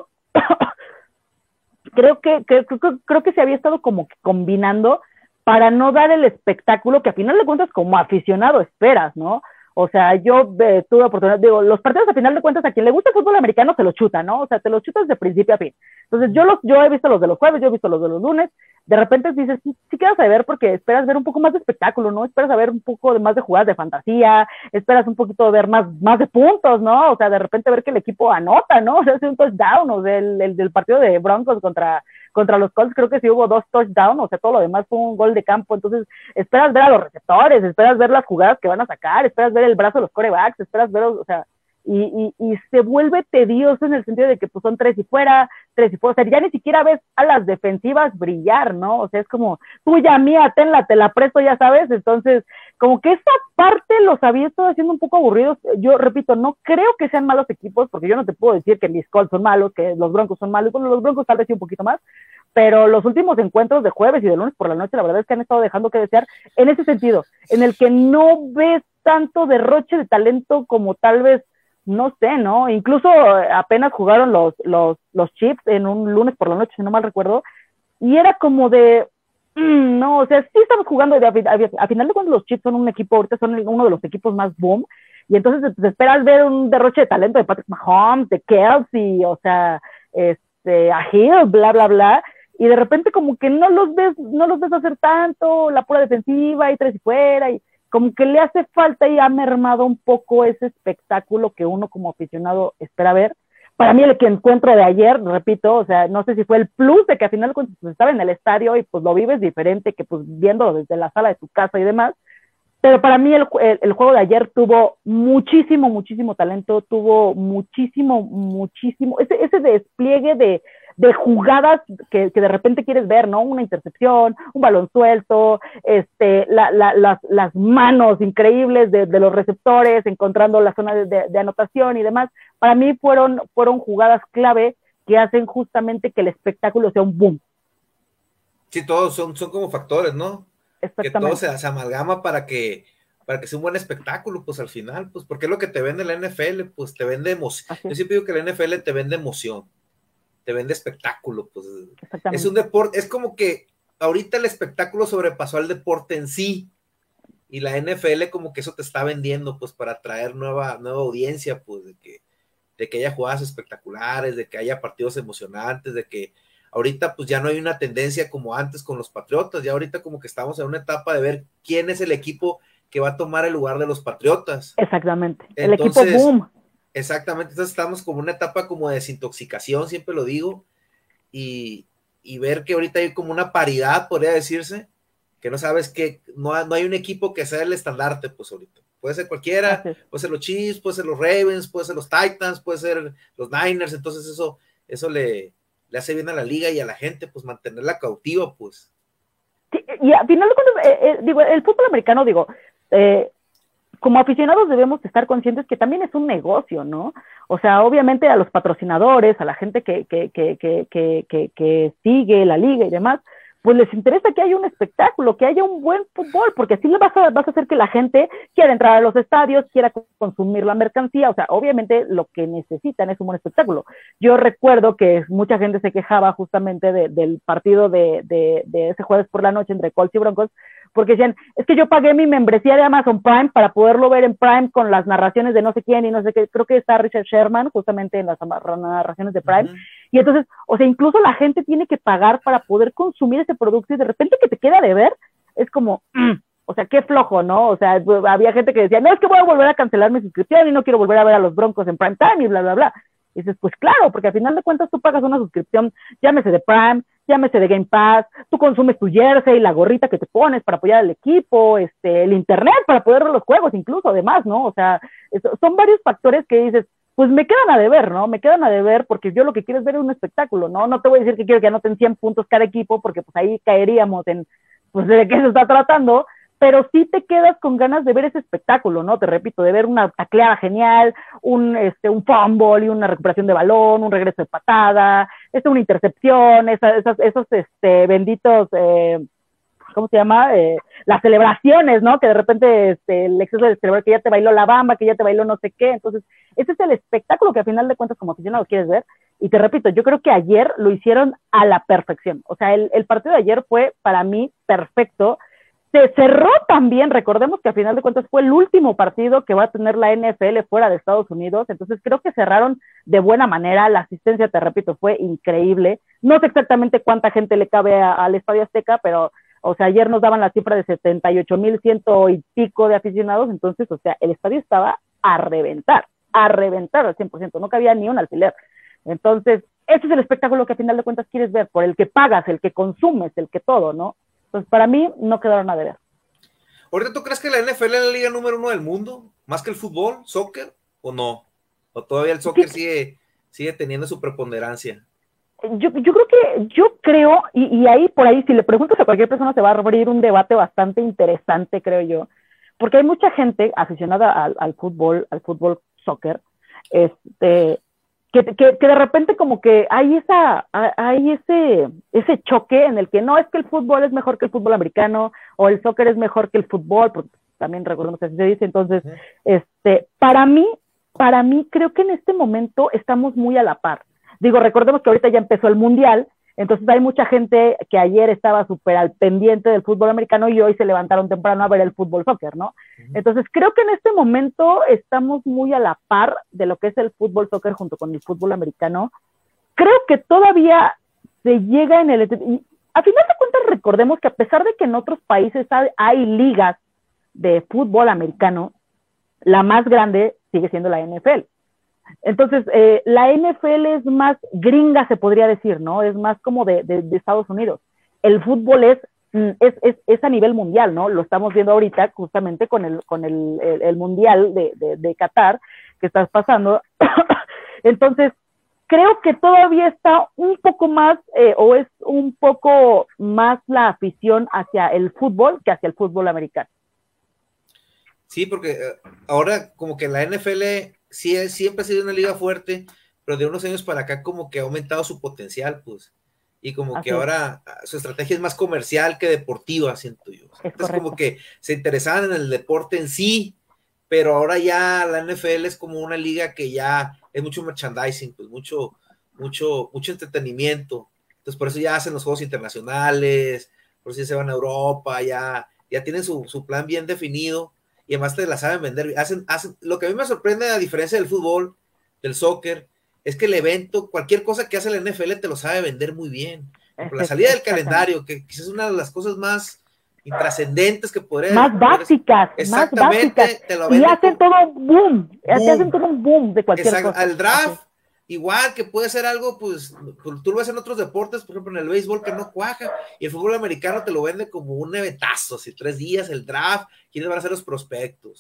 creo, que, que, creo, creo que se había estado como combinando para no dar el espectáculo que a final de cuentas como aficionado esperas, ¿no? O sea, yo eh, tuve oportunidad, digo, los partidos a final de cuentas a quien le gusta el fútbol americano se lo chuta, ¿no? O sea, te los chutas de principio a fin. Entonces yo los, yo he visto los de los jueves, yo he visto los de los lunes, de repente dices, sí, sí quedas a ver porque esperas ver un poco más de espectáculo, ¿no? Esperas a ver un poco de, más de jugadas de fantasía, esperas un poquito de ver más, más de puntos, ¿no? O sea, de repente ver que el equipo anota, ¿no? O sea, hace un touchdown, o sea, el, el del partido de Broncos contra, contra los Colts, creo que sí hubo dos touchdowns, o sea, todo lo demás fue un gol de campo, entonces esperas ver a los receptores, esperas ver las jugadas que van a sacar, esperas ver el brazo de los quarterbacks, esperas ver, o sea, Y, y, y se vuelve tedioso en el sentido de que pues son tres y fuera, tres y fuera, o sea, ya ni siquiera ves a las defensivas brillar, ¿no? O sea, es como, tú ya mía, tenla, te la presto, ya sabes, entonces, como que esa parte los había estado haciendo un poco aburridos. Yo repito, no creo que sean malos equipos, porque yo no te puedo decir que mis Colts son malos, que los Broncos son malos, bueno, los Broncos tal vez sí un poquito más, pero los últimos encuentros de jueves y de lunes por la noche, la verdad es que han estado dejando que desear en ese sentido, en el que no ves tanto derroche de talento como tal vez, no sé, ¿no? Incluso apenas jugaron los, los, los Chiefs en un lunes por la noche, si no mal recuerdo, y era como de, mmm, no, o sea, sí estamos jugando, de, a, a, a final de cuentas los Chiefs son un equipo, ahorita son uno de los equipos más boom, y entonces te esperas ver un derroche de talento de Patrick Mahomes, de Kelsey, o sea, este, a Hill, bla, bla, bla, y de repente como que no los ves, no los ves hacer tanto, la pura defensiva, y tres y fuera, y como que le hace falta y ha mermado un poco ese espectáculo que uno como aficionado espera ver. Para mí el que encuentro de ayer, repito, o sea, no sé si fue el plus de que al final pues, estaba en el estadio y pues lo vives diferente que pues viéndolo desde la sala de tu casa y demás, pero para mí el, el, el juego de ayer tuvo muchísimo, muchísimo talento, tuvo muchísimo, muchísimo, ese, ese despliegue de de jugadas que, que de repente quieres ver, ¿no? Una intercepción, un balón suelto, este, la, la, las, las manos increíbles de, de los receptores, encontrando la zona de, de, de anotación y demás. Para mí fueron, fueron jugadas clave que hacen justamente que el espectáculo sea un boom. Sí, todos son, son como factores, ¿no? Exactamente. Que todo se, se amalgama para que, para que sea un buen espectáculo, pues al final, pues porque es lo que te vende la N F L, pues te vende emoción. Yo siempre digo que la N F L te vende emoción, te vende espectáculo, pues es un deporte, es como que ahorita el espectáculo sobrepasó al deporte en sí, y la N F L como que eso te está vendiendo, pues para atraer nueva, nueva audiencia, pues de que, de que haya jugadas espectaculares, de que haya partidos emocionantes, de que ahorita pues ya no hay una tendencia como antes con los Patriotas, ya ahorita como que estamos en una etapa de ver quién es el equipo que va a tomar el lugar de los Patriotas. Exactamente, Entonces, el equipo boom. Exactamente, entonces estamos como en una etapa como de desintoxicación, siempre lo digo, y, y ver que ahorita hay como una paridad, podría decirse, que no sabes que no, no hay un equipo que sea el estandarte, pues ahorita. Puede ser cualquiera, puede ser los Chiefs, puede ser los Ravens, puede ser los Titans, puede ser los Niners, entonces eso, eso le, le hace bien a la liga y a la gente, pues mantenerla cautiva, pues. Sí, y al final de cuentas, eh, eh, digo, el fútbol americano, digo, eh, como aficionados debemos estar conscientes que también es un negocio, ¿no? O sea, obviamente a los patrocinadores, a la gente que, que, que, que, que, que, que sigue la liga y demás, pues les interesa que haya un espectáculo, que haya un buen fútbol, porque así le vas a, vas a hacer que la gente quiera entrar a los estadios, quiera consumir la mercancía. O sea, obviamente lo que necesitan es un buen espectáculo. Yo recuerdo que mucha gente se quejaba justamente de, del partido de, de, de ese jueves por la noche entre Colts y Broncos, porque decían, es que yo pagué mi membresía de Amazon Prime para poderlo ver en Prime con las narraciones de no sé quién y no sé qué, creo que está Richard Sherman justamente en las narraciones de Prime, uh-huh. Y entonces, o sea, incluso la gente tiene que pagar para poder consumir ese producto y de repente que te queda de ver, es como, mm, o sea, qué flojo, ¿no? O sea, había gente que decía, no, es que voy a volver a cancelar mi suscripción y no quiero volver a ver a los Broncos en Prime Time y bla, bla, bla. Y dices, pues claro, porque al final de cuentas tú pagas una suscripción, llámese de Prime, llámese de Game Pass, tú consumes tu jersey, la gorrita que te pones para apoyar al equipo, este, el internet para poder ver los juegos incluso, además, ¿no? O sea, eso, son varios factores que dices, pues me quedan a deber, ¿no? Me quedan a deber porque yo lo que quiero es ver un espectáculo, ¿no? No te voy a decir que quiero que anoten cien puntos cada equipo porque pues ahí caeríamos en, pues de qué se está tratando, pero sí te quedas con ganas de ver ese espectáculo, ¿no? Te repito, de ver una tacleada genial, un, este, un fumble y una recuperación de balón, un regreso de patada, este, una intercepción, esa, esas, esos este, benditos, eh, ¿cómo se llama? Eh, las celebraciones, ¿no? Que de repente este, el exceso de celebrar que ya te bailó la bamba, que ya te bailó no sé qué, entonces ese es el espectáculo que al final de cuentas como aficionado quieres ver, y te repito, yo creo que ayer lo hicieron a la perfección, o sea, el, el partido de ayer fue para mí perfecto. Se cerró también, recordemos que al final de cuentas fue el último partido que va a tener la N F L fuera de Estados Unidos, entonces creo que cerraron de buena manera, la asistencia, te repito, fue increíble, no sé exactamente cuánta gente le cabe a, al Estadio Azteca, pero, o sea, ayer nos daban la cifra de setenta y ocho mil ciento y pico de aficionados, entonces, o sea, el estadio estaba a reventar, a reventar al cien por ciento, no cabía ni un alfiler, entonces, ese es el espectáculo que al final de cuentas quieres ver, por el que pagas, el que consumes, el que todo, ¿no? Pues para mí no quedaron a deber. ¿Ahorita tú crees que la N F L es la liga número uno del mundo? ¿Más que el fútbol, soccer o no? ¿O todavía el soccer sigue, sigue teniendo su preponderancia? Yo, yo creo que, yo creo, y, y ahí por ahí, si le preguntas a cualquier persona se va a abrir un debate bastante interesante, creo yo, porque hay mucha gente aficionada al, al fútbol, al fútbol soccer, este... Que, que, que de repente como que hay esa hay ese ese choque en el que no es que el fútbol es mejor que el fútbol americano o el soccer es mejor que el fútbol, porque también recordemos que así se dice, entonces uh-huh. este para mí para mí creo que en este momento estamos muy a la par. Digo, recordemos que ahorita ya empezó el mundial, entonces hay mucha gente que ayer estaba súper al pendiente del fútbol americano y hoy se levantaron temprano a ver el fútbol soccer, ¿no? Uh-huh. Entonces creo que en este momento estamos muy a la par de lo que es el fútbol soccer junto con el fútbol americano. Creo que todavía se llega en el... Y a final de cuentas recordemos que a pesar de que en otros países hay, hay ligas de fútbol americano, la más grande sigue siendo la N F L. Entonces, eh, la N F L es más gringa, se podría decir, ¿no? Es más como de, de, de Estados Unidos. El fútbol es, es, es, es a nivel mundial, ¿no? Lo estamos viendo ahorita justamente con el, con el, el, el mundial de, de, de Qatar que está pasando. Entonces, creo que todavía está un poco más, eh, o es un poco más la afición hacia el fútbol que hacia el fútbol americano. Sí, porque ahora como que la N F L... Sí, siempre ha sido una liga fuerte, pero de unos años para acá como que ha aumentado su potencial, pues, y como Así que ahora es. Su estrategia es más comercial que deportiva, siento yo. Es Entonces correcto. Como que se interesaban en el deporte en sí, pero ahora ya la N F L es como una liga que ya es mucho merchandising, pues mucho, mucho, mucho entretenimiento. Entonces por eso ya hacen los juegos internacionales, por eso ya se van a Europa, ya, ya tienen su, su plan bien definido. Y además te la saben vender, hacen, hacen, lo que a mí me sorprende a diferencia del fútbol, del soccer, es que el evento, cualquier cosa que hace la N F L te lo sabe vender muy bien, la salida del calendario, que quizás es una de las cosas más intrascendentes que podría más básicas, exactamente, más básicas, te lo y hacen como, todo boom, boom, te hacen todo un boom de cualquier exacto, cosa. Al draft, Así. Igual que puede ser algo, pues, tú lo ves en otros deportes, por ejemplo en el béisbol que no cuaja, y el fútbol americano te lo vende como un eventazo, así tres días, el draft, quiénes van a ser los prospectos,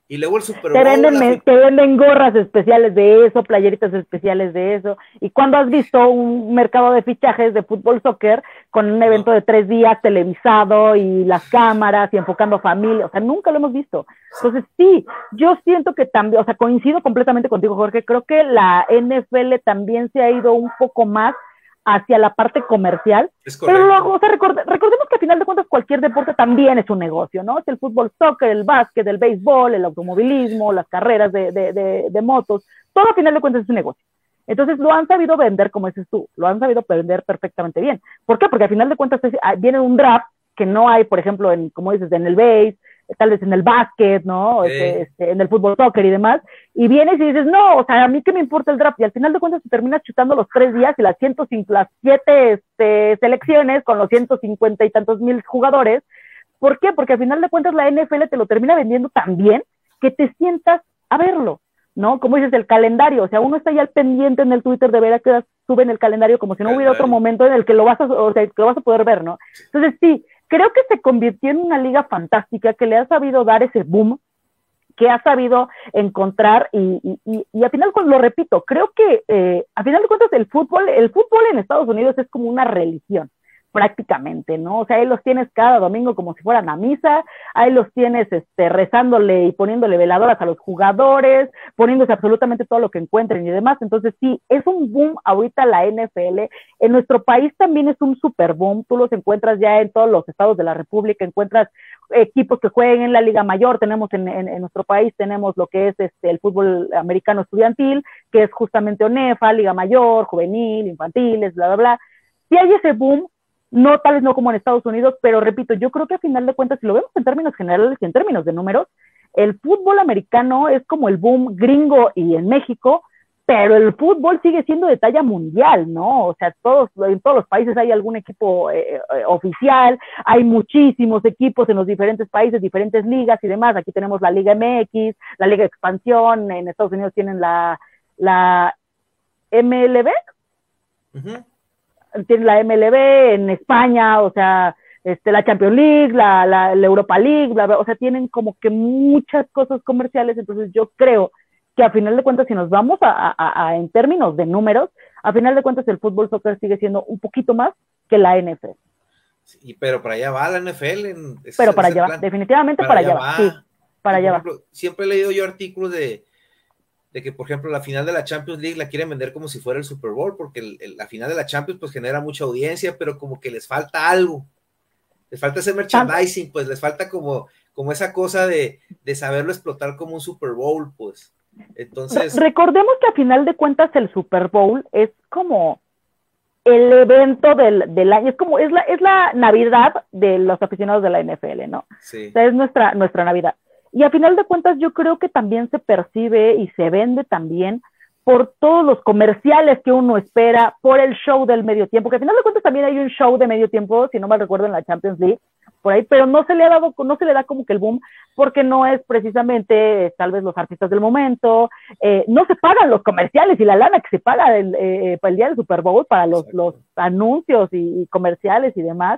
Y luego el Super Bowl. Te venden, la... te venden gorras especiales de eso, playeritas especiales de eso. ¿Y cuándo has visto un mercado de fichajes de fútbol soccer con un evento no. de tres días televisado y las cámaras y enfocando a familia? O sea, nunca lo hemos visto. Entonces, sí, yo siento que también, o sea, coincido completamente contigo, Jorge. Creo que la N F L también se ha ido un poco más hacia la parte comercial, pero luego, o sea, record, recordemos que al final de cuentas cualquier deporte también es un negocio, ¿no? Es el fútbol, soccer, el básquet, el béisbol, el automovilismo, las carreras de, de, de, de motos, todo al final de cuentas es un negocio. Entonces lo han sabido vender, como dices tú, lo han sabido vender perfectamente bien. ¿Por qué? Porque al final de cuentas es, viene un draft que no hay, por ejemplo, en, como dices, en el béis, tal vez en el básquet, ¿no? Sí. Este, este, en el fútbol soccer y demás, y vienes y dices, no, o sea, a mí qué me importa el draft, y al final de cuentas te terminas chutando los tres días y las ciento cinco, las siete este, selecciones con los ciento cincuenta y tantos mil jugadores. ¿Por qué? Porque al final de cuentas la N F L te lo termina vendiendo tan bien que te sientas a verlo, ¿no? Como dices, el calendario, o sea, uno está ya al pendiente en el Twitter de ver a qué hora suben el calendario como si no hubiera otro momento en el que lo vas a, o sea, que lo vas a poder ver, ¿no? Entonces sí, creo que se convirtió en una liga fantástica que le ha sabido dar ese boom, que ha sabido encontrar y, y, y, y al final, lo repito, creo que eh, al final de cuentas el fútbol, el fútbol en Estados Unidos es como una religión, prácticamente, ¿no? O sea, ahí los tienes cada domingo como si fueran a misa, ahí los tienes este, rezándole y poniéndole veladoras a los jugadores, poniéndose absolutamente todo lo que encuentren y demás. Entonces sí, es un boom ahorita la N F L. En nuestro país también es un super boom, tú los encuentras ya en todos los estados de la República, encuentras equipos que jueguen en la Liga Mayor, tenemos en, en, en nuestro país, tenemos lo que es este, el fútbol americano estudiantil, que es justamente ONEFA, Liga Mayor, juvenil, infantiles, bla, bla, bla. Sí hay ese boom, no, tal vez no como en Estados Unidos, pero repito, yo creo que a final de cuentas, si lo vemos en términos generales y en términos de números, el fútbol americano es como el boom gringo y en México, pero el fútbol sigue siendo de talla mundial, ¿no? O sea, todos, en todos los países hay algún equipo eh, eh, oficial, hay muchísimos equipos en los diferentes países, diferentes ligas y demás. Aquí tenemos la Liga M X, la Liga de Expansión, en Estados Unidos tienen la, la M L B, uh-huh. Tienen la M L B, en España, o sea, este, la Champions League, la, la, la Europa League, bla, bla, o sea, tienen como que muchas cosas comerciales. Entonces yo creo que a final de cuentas, si nos vamos a, a, a en términos de números, a final de cuentas el fútbol soccer sigue siendo un poquito más que la N F L. Sí, pero para allá va la N F L. En, es, pero para allá va, definitivamente para, para allá va, va. Sí, para allá ejemplo, va. Siempre he leído yo artículos de, de que, por ejemplo, la final de la Champions League la quieren vender como si fuera el Super Bowl, porque el, el, la final de la Champions pues genera mucha audiencia, pero como que les falta algo, les falta ese merchandising, pues les falta como, como esa cosa de, de saberlo explotar como un Super Bowl, pues. Entonces, recordemos que a final de cuentas el Super Bowl es como el evento del, del año, es como, es la, es la Navidad de los aficionados de la N F L, ¿no? Sí. O sea, es nuestra, nuestra Navidad. Y a final de cuentas yo creo que también se percibe y se vende también por todos los comerciales que uno espera, por el show del medio tiempo, que a final de cuentas también hay un show de medio tiempo, si no mal recuerdo, en la Champions League, por ahí, pero no se le ha dado, no se le da como que el boom, porque no es precisamente tal vez los artistas del momento, eh, no se pagan los comerciales y la lana que se paga el, eh, para el día del Super Bowl, para los, los anuncios y, y comerciales y demás.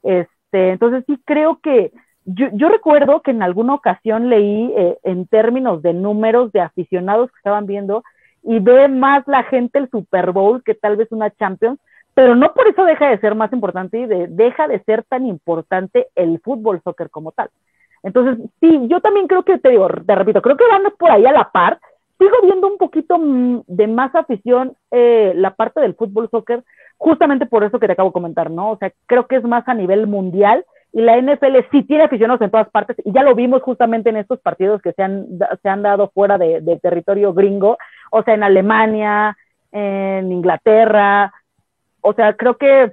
Este, entonces sí creo que, yo, yo recuerdo que en alguna ocasión leí eh, en términos de números de aficionados que estaban viendo, y ve más la gente el Super Bowl que tal vez una Champions, pero no por eso deja de ser más importante y de, deja de ser tan importante el fútbol soccer como tal. Entonces, sí, yo también creo que, te digo, te repito, creo que van por ahí a la par. Sigo viendo un poquito de más afición eh, la parte del fútbol soccer, justamente por eso que te acabo de comentar, ¿no? O sea, creo que es más a nivel mundial, y la N F L sí tiene aficionados en todas partes, y ya lo vimos justamente en estos partidos que se han, se han dado fuera de, de territorio gringo, o sea, en Alemania, en Inglaterra. O sea, creo que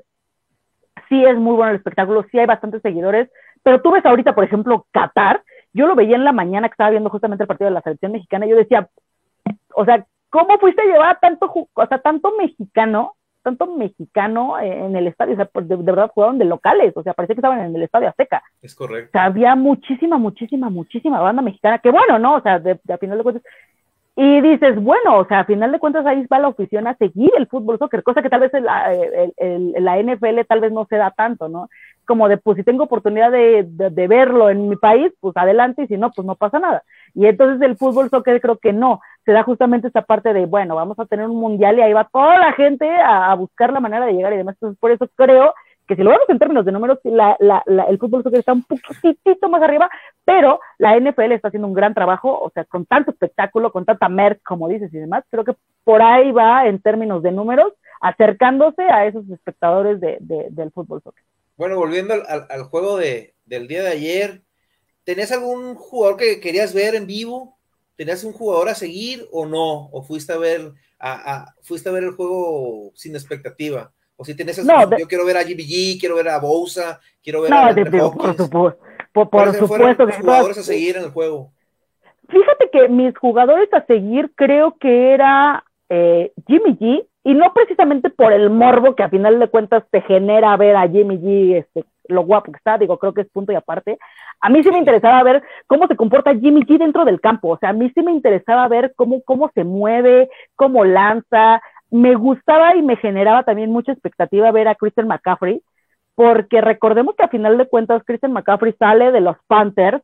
sí es muy bueno el espectáculo, sí hay bastantes seguidores, pero tú ves ahorita, por ejemplo, Qatar. Yo lo veía en la mañana que estaba viendo justamente el partido de la selección mexicana, y yo decía, o sea, ¿cómo fuiste a llevar a tanto, o sea, tanto mexicano, tanto mexicano en el estadio? O sea, de, de verdad jugaron de locales, o sea, parecía que estaban en el Estadio Azteca. Es correcto. O sea, había muchísima, muchísima, muchísima banda mexicana, que bueno, ¿no? O sea, de, de a final de cuentas. Y dices, bueno, o sea, a final de cuentas ahí va la afición a seguir el fútbol soccer, cosa que tal vez la, el, el, la N F L tal vez no se da tanto, ¿no? Como de, pues si tengo oportunidad de, de, de verlo en mi país, pues adelante, y si no, pues no pasa nada. Y entonces el fútbol soccer creo que no, se da justamente esta parte de, bueno, vamos a tener un mundial y ahí va toda la gente a, a buscar la manera de llegar y demás. Entonces por eso creo que si lo vemos en términos de números, la, la, la, el fútbol soccer está un poquitito más arriba, pero la N F L está haciendo un gran trabajo, o sea, con tanto espectáculo, con tanta merch, como dices y demás, creo que por ahí va en términos de números, acercándose a esos espectadores de, de, del fútbol soccer. Bueno, volviendo al, al, al juego de, del día de ayer, ¿tenías algún jugador que querías ver en vivo? ¿Tenías un jugador a seguir o no? ¿O fuiste a ver, a, a, fuiste a ver el juego sin expectativa? O si tienes eso, no, de, yo quiero ver a Jimmy G, quiero ver a Bosa, quiero ver no, a de, digo, por supuesto, por, por supuesto que jugadores a seguir en el juego. Fíjate que mis jugadores a seguir creo que era eh, Jimmy G, y no precisamente por el morbo que a final de cuentas te genera ver a Jimmy G, este, lo guapo que está, digo, creo que es punto y aparte. A mí sí me interesaba ver cómo se comporta Jimmy G dentro del campo, o sea, a mí sí me interesaba ver cómo, cómo se mueve, cómo lanza. Me gustaba y me generaba también mucha expectativa ver a Christian McCaffrey, porque recordemos que a final de cuentas Christian McCaffrey sale de los Panthers,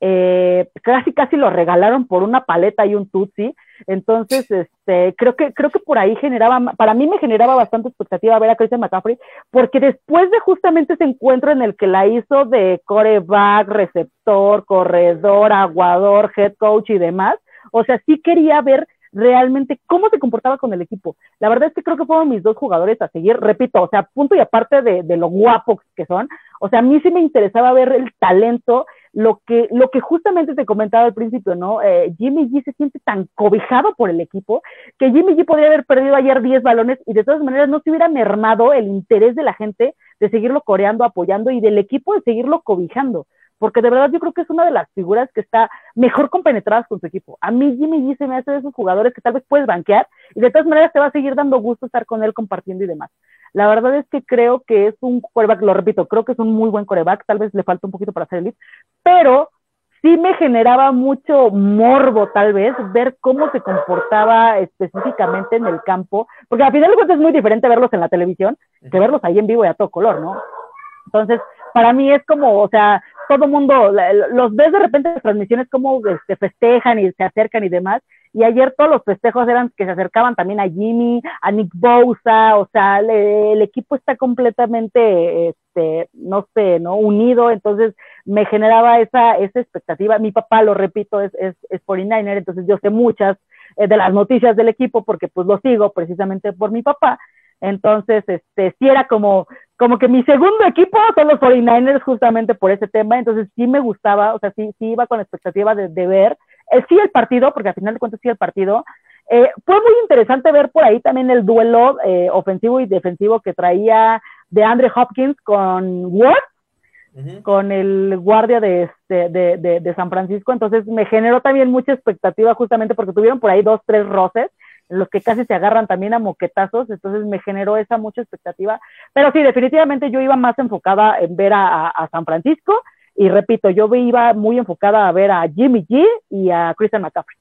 eh, casi casi lo regalaron por una paleta y un tutsi, entonces este, creo que creo que por ahí generaba, para mí me generaba bastante expectativa ver a Christian McCaffrey, porque después de justamente ese encuentro en el que la hizo de quarterback, receptor, corredor, aguador, head coach y demás, o sea, sí quería ver realmente cómo se comportaba con el equipo. La verdad es que creo que fueron mis dos jugadores a seguir, repito, o sea, punto y aparte de, de lo guapos que son, o sea, a mí sí me interesaba ver el talento, lo que, lo que justamente te comentaba al principio, ¿no? Eh, Jimmy G se siente tan cobijado por el equipo que Jimmy G podría haber perdido ayer diez balones y de todas maneras no se hubiera mermado el interés de la gente de seguirlo coreando, apoyando y del equipo de seguirlo cobijando. Porque de verdad yo creo que es una de las figuras que está mejor compenetradas con su equipo. A mí Jimmy G se me hace de esos jugadores que tal vez puedes banquear y de todas maneras te va a seguir dando gusto estar con él compartiendo y demás. La verdad es que creo que es un quarterback, lo repito, creo que es un muy buen quarterback, tal vez le falta un poquito para ser elite, pero sí me generaba mucho morbo tal vez ver cómo se comportaba específicamente en el campo, porque al final de cuentas es muy diferente verlos en la televisión que verlos ahí en vivo y a todo color, ¿no? Entonces, para mí es como, o sea, todo mundo, los ves de repente en las transmisiones como este, festejan y se acercan y demás, y ayer todos los festejos eran que se acercaban también a Jimmy, a Nick Bosa, o sea, le, el equipo está completamente, este, no sé, ¿no? Unido, entonces me generaba esa, esa expectativa. Mi papá, lo repito, es, es, es cuarenta y nueve ers, entonces yo sé muchas eh, de las noticias del equipo porque pues lo sigo precisamente por mi papá. Entonces, este, sí era como, como que mi segundo equipo son los cuarenta y nueve ers justamente por ese tema, entonces sí me gustaba, o sea, sí, sí iba con la expectativa de, de ver, eh, sí el partido, porque al final de cuentas sí el partido. Eh, fue muy interesante ver por ahí también el duelo eh, ofensivo y defensivo que traía de Andre Hopkins con Ward, uh-huh. con el guardia de, este, de, de, de San Francisco, entonces me generó también mucha expectativa justamente porque tuvieron por ahí dos, tres roces, en los que casi se agarran también a moquetazos, entonces me generó esa mucha expectativa, pero sí, definitivamente yo iba más enfocada en ver a, a, a San Francisco, y repito, yo iba muy enfocada a ver a Jimmy G y a Christian McCaffrey.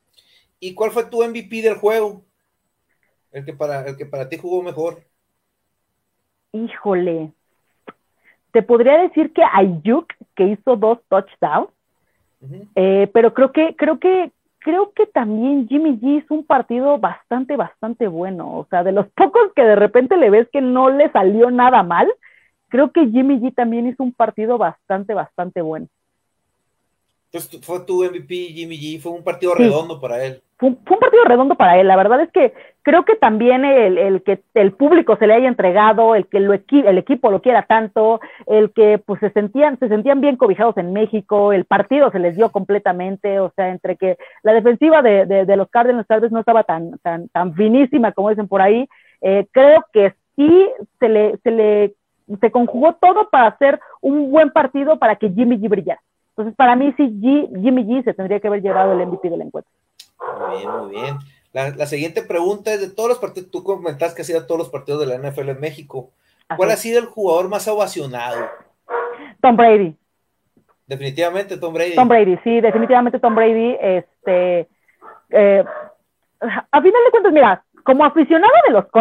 ¿Y cuál fue tu M V P del juego? El que para, el que para ti jugó mejor. Híjole, te podría decir que Ayuk, que hizo dos touchdowns, uh-huh. eh, pero creo que, creo que Creo que también Jimmy G hizo un partido bastante, bastante bueno. O sea, de los pocos que de repente le ves que no le salió nada mal, creo que Jimmy G también hizo un partido bastante, bastante bueno. Entonces fue tu M V P, Jimmy G, fue un partido sí. redondo para él. Fue un, fue un partido redondo para él. La verdad es que creo que también el, el que el público se le haya entregado, el que lo equi, el equipo lo quiera tanto, el que pues se sentían, se sentían bien cobijados en México, el partido se les dio completamente, o sea, entre que la defensiva de, de, de los Cardinals tal vez no estaba tan, tan, tan finísima como dicen por ahí, eh, creo que sí se le, se le se conjugó todo para hacer un buen partido para que Jimmy G brillara. Entonces, para mí sí, G, Jimmy G se tendría que haber llevado el M V P del encuentro. Muy bien, muy bien. La, la siguiente pregunta es de todos los partidos, tú comentaste que ha sido todos los partidos de la N F L en México. ¿Cuál Ajá. ha sido el jugador más ovacionado? Tom Brady. Definitivamente Tom Brady. Tom Brady, sí, definitivamente Tom Brady. Este, eh, a final de cuentas, mira, como aficionado de los Colts,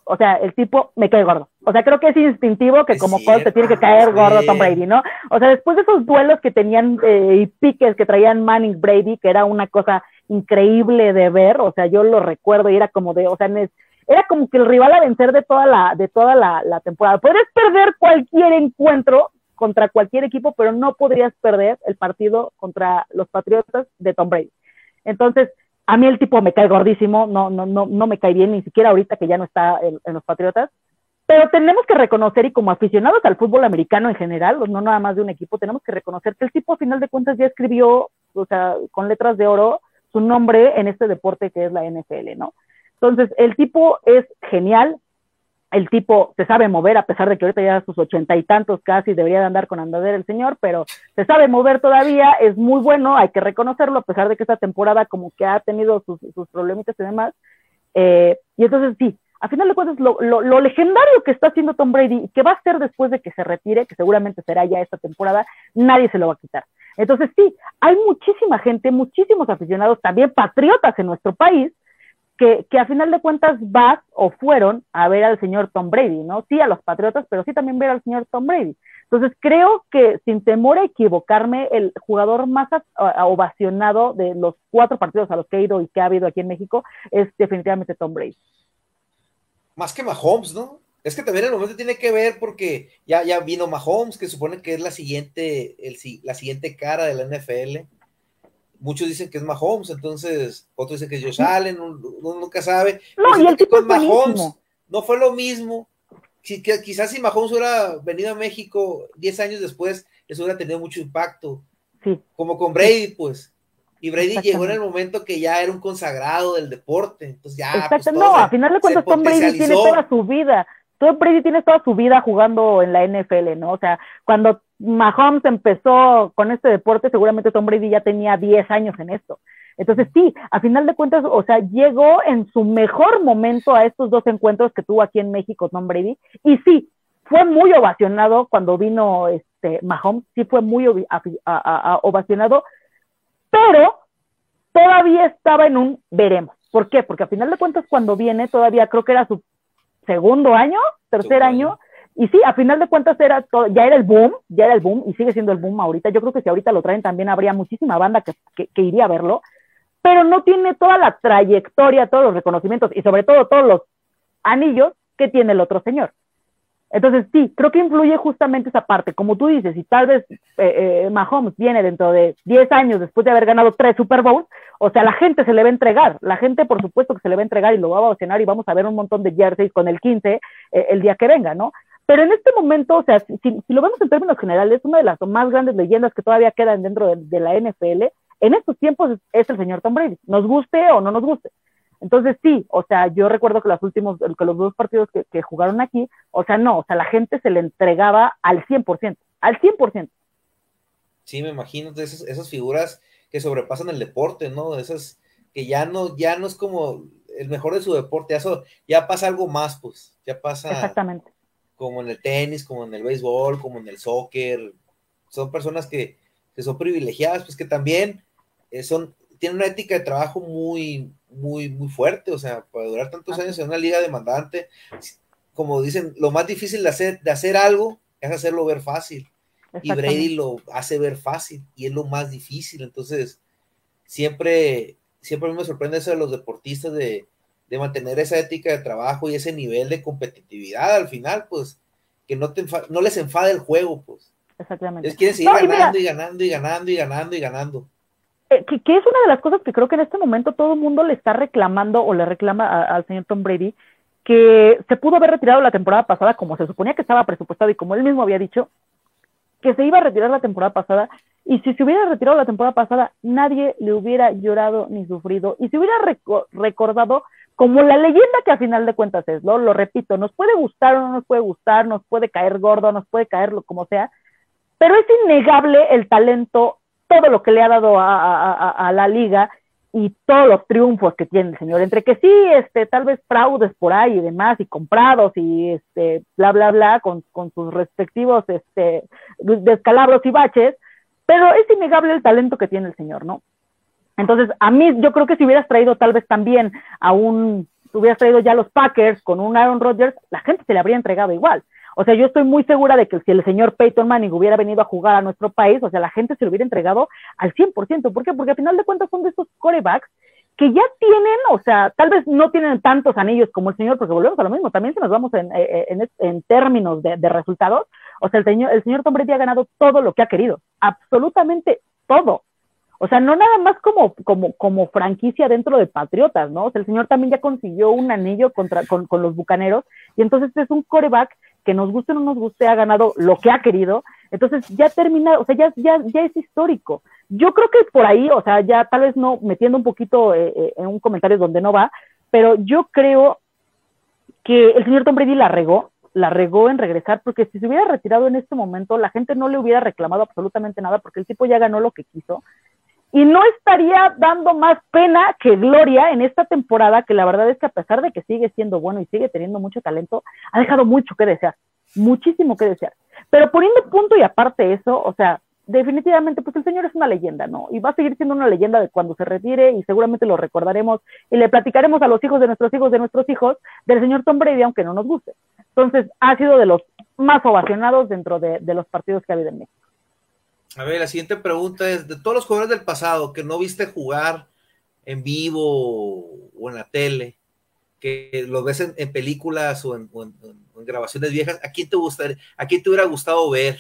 O sea, el tipo me cae gordo. O sea, creo que es instintivo que como Sí, Colts te tiene que caer gordo Tom Brady, ¿no? O sea, después de esos duelos que tenían eh, y piques que traían Manning Brady, que era una cosa increíble de ver, o sea, yo lo recuerdo y era como de, o sea, era como que el rival a vencer de toda la, de toda la, la temporada. Podrías perder cualquier encuentro contra cualquier equipo, pero no podrías perder el partido contra los Patriotas de Tom Brady. Entonces, a mí el tipo me cae gordísimo, no, no, no, no me cae bien, ni siquiera ahorita que ya no está en, en los Patriotas, pero tenemos que reconocer, y como aficionados al fútbol americano en general, no nada más de un equipo, tenemos que reconocer que el tipo a final de cuentas ya escribió, o sea, con letras de oro, su nombre en este deporte que es la N F L, ¿no? Entonces, el tipo es genial, el tipo se sabe mover, a pesar de que ahorita ya a sus ochenta y tantos casi debería de andar con andadera el señor, pero se sabe mover todavía, es muy bueno, hay que reconocerlo, a pesar de que esta temporada como que ha tenido sus, sus problemitas y demás, eh, y entonces sí, a final de cuentas lo, lo, lo legendario que está haciendo Tom Brady, que va a ser después de que se retire, que seguramente será ya esta temporada, nadie se lo va a quitar. Entonces sí, hay muchísima gente, muchísimos aficionados, también patriotas en nuestro país, Que, que a final de cuentas vas o fueron a ver al señor Tom Brady, ¿no? Sí a los Patriotas, pero sí también ver al señor Tom Brady. Entonces creo que, sin temor a equivocarme, el jugador más ovacionado de los cuatro partidos a los que he ido y que ha habido aquí en México es definitivamente Tom Brady. Más que Mahomes, ¿no? Es que también el momento tiene que ver porque ya, ya vino Mahomes, que supone que es la siguiente, el, la siguiente cara de la N F L. Muchos dicen que es Mahomes, entonces otros dicen que es Josh Allen, uno, uno nunca sabe. No, y el tipo con es Mahomes buenísimo. no fue lo mismo. Si, que, quizás si Mahomes hubiera venido a México diez años después, eso hubiera tenido mucho impacto. Sí. Como con Brady, pues. Y Brady llegó en el momento que ya era un consagrado del deporte. Entonces ya, pues, no, se, a final de cuentas Tom Brady tiene toda su vida. Tom Brady tiene toda su vida jugando en la N F L, ¿no? O sea, cuando Mahomes empezó con este deporte, seguramente Tom Brady ya tenía diez años en esto. Entonces sí, a final de cuentas, o sea, llegó en su mejor momento a estos dos encuentros que tuvo aquí en México Tom Brady, y sí, fue muy ovacionado cuando vino este Mahomes, sí fue muy a, a, a, ovacionado, pero todavía estaba en un veremos. ¿Por qué? Porque a final de cuentas cuando viene, todavía creo que era su segundo año, tercer año, año, y sí, a final de cuentas era todo, ya era el boom, ya era el boom, y sigue siendo el boom ahorita. Yo creo que si ahorita lo traen también habría muchísima banda que, que, que iría a verlo, pero no tiene toda la trayectoria, todos los reconocimientos, y sobre todo todos los anillos que tiene el otro señor. Entonces sí, creo que influye justamente esa parte, como tú dices, y tal vez eh, eh, Mahomes viene dentro de diez años después de haber ganado tres Super Bowls, o sea, la gente se le va a entregar, la gente por supuesto que se le va a entregar y lo va a ovacionar y vamos a ver un montón de jerseys con el quince eh, el día que venga, ¿no? Pero en este momento, o sea, si, si lo vemos en términos generales, una de las más grandes leyendas que todavía quedan dentro de, de la N F L, en estos tiempos es, es el señor Tom Brady, nos guste o no nos guste. Entonces sí, o sea, yo recuerdo que los últimos, que los dos partidos que, que jugaron aquí, o sea, no, o sea, la gente se le entregaba al cien por ciento, al cien por ciento. Sí, me imagino de esas, esas figuras que sobrepasan el deporte, ¿no? Esas que ya no, ya no es como el mejor de su deporte, eso ya pasa algo más, pues, ya pasa. Exactamente. Como en el tenis, como en el béisbol, como en el soccer, son personas que, que son privilegiadas, pues que también eh, son, tienen una ética de trabajo muy, muy, muy fuerte, o sea, para durar tantos años en una liga demandante, como dicen, lo más difícil de hacer, de hacer algo es hacerlo ver fácil, y Brady lo hace ver fácil, y es lo más difícil. Entonces, siempre, siempre a mí me sorprende eso de los deportistas, de, de mantener esa ética de trabajo y ese nivel de competitividad al final, pues, que no, te no les enfade el juego, pues. Exactamente. Ellos quieren seguir no, y ganando, mira, y ganando y ganando y ganando y ganando. Eh, que, que es una de las cosas que creo que en este momento todo el mundo le está reclamando o le reclama a, al señor Tom Brady, que se pudo haber retirado la temporada pasada como se suponía que estaba presupuestado y como él mismo había dicho, que se iba a retirar la temporada pasada, y si se hubiera retirado la temporada pasada, nadie le hubiera llorado ni sufrido, y se hubiera reco recordado como la leyenda que a final de cuentas es, ¿no? Lo repito, nos puede gustar o no nos puede gustar, nos puede caer gordo, nos puede caer lo como sea, pero es innegable el talento, todo lo que le ha dado a, a, a, a la liga, y todos los triunfos que tiene el señor, entre que sí, este, tal vez fraudes por ahí y demás, y comprados, y este, bla, bla, bla, con, con sus respectivos este, descalabros y baches, pero es innegable el talento que tiene el señor, ¿no? Entonces, a mí, yo creo que si hubieras traído tal vez también a un tú hubieras traído ya los Packers con un Aaron Rodgers, la gente se le habría entregado igual. O sea, yo estoy muy segura de que si el señor Peyton Manning hubiera venido a jugar a nuestro país, o sea, la gente se lo hubiera entregado al cien por ciento. ¿Por qué? Porque al final de cuentas son de esos quarterbacks que ya tienen, o sea, tal vez no tienen tantos anillos como el señor, porque volvemos a lo mismo, también si nos vamos en, en, en términos de, de resultados, o sea, el señor, el señor Tom Brady ha ganado todo lo que ha querido, absolutamente todo. O sea, no nada más como, como, como franquicia dentro de Patriotas, ¿no? O sea, el señor también ya consiguió un anillo contra, con, con los Bucaneros, y entonces es un quarterback que nos guste o no nos guste, ha ganado lo que ha querido, entonces ya termina, o sea, ya, ya, ya es histórico. Yo creo que por ahí, o sea, ya tal vez no metiendo un poquito eh, eh, en un comentario donde no va, pero yo creo que el señor Tom Brady la regó, la regó en regresar, porque si se hubiera retirado en este momento, la gente no le hubiera reclamado absolutamente nada, porque el tipo ya ganó lo que quiso, y no estaría dando más pena que gloria en esta temporada, que la verdad es que a pesar de que sigue siendo bueno y sigue teniendo mucho talento, ha dejado mucho que desear, muchísimo que desear. Pero poniendo punto y aparte eso, o sea, definitivamente, pues el señor es una leyenda, ¿no? Y va a seguir siendo una leyenda de cuando se retire, y seguramente lo recordaremos y le platicaremos a los hijos de nuestros hijos de nuestros hijos del señor Tom Brady, aunque no nos guste. Entonces, ha sido de los más ovacionados dentro de, de los partidos que ha habido en México. A ver, la siguiente pregunta es, de todos los jugadores del pasado que no viste jugar en vivo o en la tele, que los ves en, en películas o en, o, en, o en grabaciones viejas, ¿a quién te gustaría, a quién te hubiera gustado ver?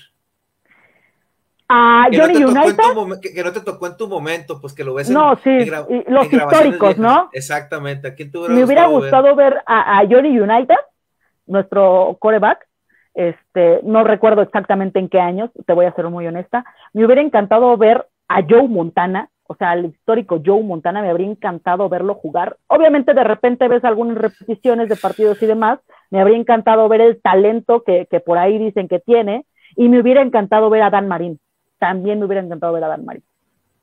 A que, Johnny no United. Tu, que, que no te tocó en tu momento, pues que lo ves no, en, sí, en, gra y los en históricos, ¿no? Exactamente, ¿a quién te hubiera Me hubiera gustado, gustado ver, ver a, a Johnny United, nuestro quarterback. Este, no recuerdo exactamente en qué años, te voy a ser muy honesta. Me hubiera encantado ver a Joe Montana, o sea, el histórico Joe Montana, me habría encantado verlo jugar. Obviamente de repente ves algunas repeticiones de partidos y demás, me habría encantado ver el talento que, que por ahí dicen que tiene, y me hubiera encantado ver a Dan Marino, también me hubiera encantado ver a Dan Marino.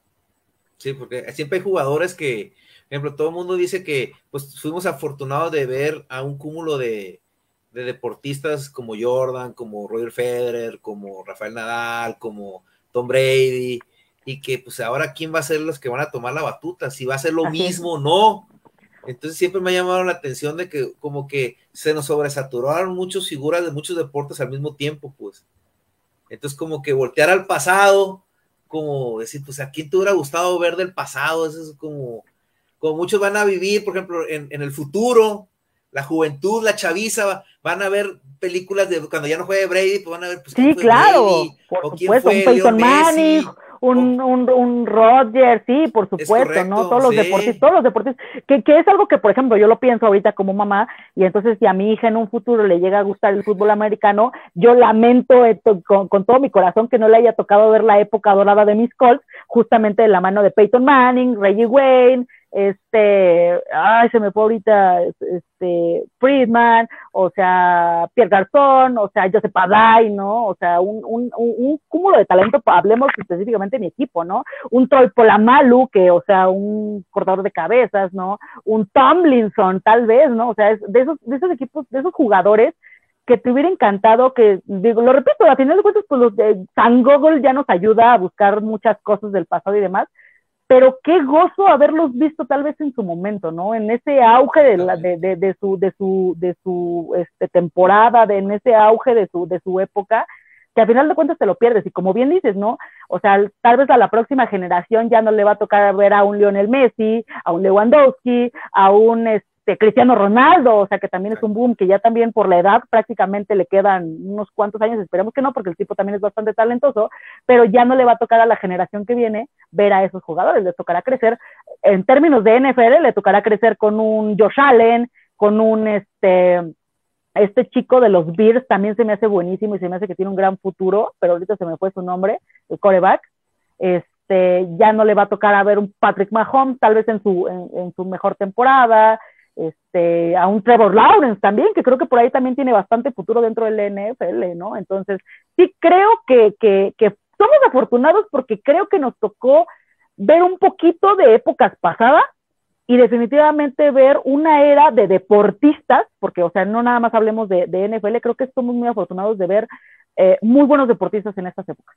Sí, porque siempre hay jugadores que, por ejemplo, todo el mundo dice que pues fuimos afortunados de ver a un cúmulo de de deportistas como Jordan, como Roger Federer, como Rafael Nadal, como Tom Brady, y que pues ahora quién va a ser los que van a tomar la batuta, si va a ser lo Así mismo o no. Entonces siempre me ha llamado la atención de que como que se nos sobresaturaron muchas figuras de muchos deportes al mismo tiempo, pues. Entonces como que voltear al pasado, como decir, pues a quién te hubiera gustado ver del pasado, eso es como, como muchos van a vivir, por ejemplo, en, en el futuro, la juventud, la chaviza, van a ver películas de cuando ya no juegue Brady, pues van a ver pues, sí, quién fue claro, Brady, por o quién supuesto, fue un Leo Peyton Messi. Manning, un, O... un, un Rodgers, sí, por supuesto, correcto, ¿no? Todos los sí. deportistas, todos los deportistas, que, que es algo que, por ejemplo, yo lo pienso ahorita como mamá, y entonces si a mi hija en un futuro le llega a gustar el fútbol americano, yo lamento esto, con, con todo mi corazón que no le haya tocado ver la época dorada de mis Colts, justamente de la mano de Peyton Manning, Reggie Wayne, este, ay, se me fue ahorita, este, Friedman, o sea, Pierre Garzón, o sea, Joseph Adai, ¿no? O sea, un, un, un, un cúmulo de talento, hablemos específicamente de mi equipo, ¿no? Un Troy Polamalu, que, o sea, un cortador de cabezas, ¿no? Un Tomlinson, tal vez, ¿no? O sea, es de esos, de esos equipos, de esos jugadores que te hubiera encantado que, digo, lo repito, a final de cuentas, pues los de San Google ya nos ayuda a buscar muchas cosas del pasado y demás, pero qué gozo haberlos visto tal vez en su momento, ¿no? En ese auge de, la, de, de, de su, de su, de su este, temporada, de, en ese auge de su, de su época, que al final de cuentas te lo pierdes. Y como bien dices, ¿no? O sea, tal vez a la próxima generación ya no le va a tocar ver a un Lionel Messi, a un Lewandowski, a un este, Cristiano Ronaldo, o sea, que también es un boom, que ya también por la edad prácticamente le quedan unos cuantos años, esperemos que no, porque el tipo también es bastante talentoso, pero ya no le va a tocar a la generación que viene ver a esos jugadores, les tocará crecer, en términos de N F L, le tocará crecer con un Josh Allen, con un, este, este chico de los Bears también se me hace buenísimo y se me hace que tiene un gran futuro, pero ahorita se me fue su nombre, el quarterback, este, ya no le va a tocar a ver un Patrick Mahomes, tal vez en su, en, en su mejor temporada, este, a un Trevor Lawrence también, que creo que por ahí también tiene bastante futuro dentro del N F L, ¿no? Entonces, sí creo que, que, que somos afortunados porque creo que nos tocó ver un poquito de épocas pasadas y definitivamente ver una era de deportistas, porque, o sea, no nada más hablemos de, de N F L, creo que somos muy afortunados de ver eh, muy buenos deportistas en estas épocas.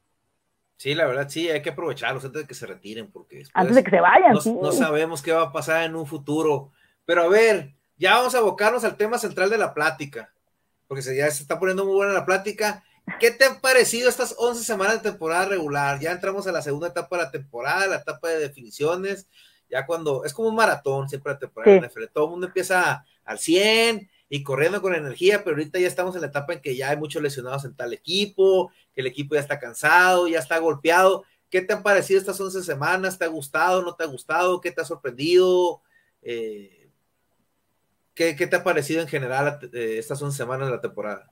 Sí, la verdad, sí, hay que aprovecharlos antes de que se retiren, porque después antes de que se vayan, no, sí. no sabemos qué va a pasar en un futuro. Pero a ver, ya vamos a abocarnos al tema central de la plática, porque se, ya se está poniendo muy buena la plática. ¿Qué te han parecido estas once semanas de temporada regular? Ya entramos a la segunda etapa de la temporada, la etapa de definiciones, ya cuando, es como un maratón siempre la temporada de Sí. N F L, todo el mundo empieza al cien y corriendo con energía, pero ahorita ya estamos en la etapa en que ya hay muchos lesionados en tal equipo, que el equipo ya está cansado, ya está golpeado. ¿Qué te han parecido estas once semanas? ¿Te ha gustado, no te ha gustado? ¿Qué te ha sorprendido? Eh, ¿qué, ¿Qué te ha parecido en general eh, estas once semanas de la temporada?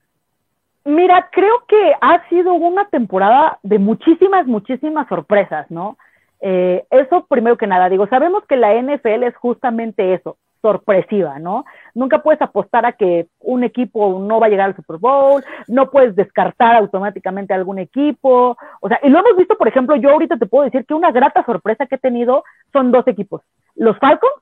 Mira, creo que ha sido una temporada de muchísimas, muchísimas sorpresas, ¿no? Eh, eso primero que nada, digo, sabemos que la N F L es justamente eso, sorpresiva, ¿no? Nunca puedes apostar a que un equipo no va a llegar al Super Bowl, no puedes descartar automáticamente a algún equipo, o sea, y lo hemos visto, por ejemplo, yo ahorita te puedo decir que una grata sorpresa que he tenido son dos equipos, los Falcons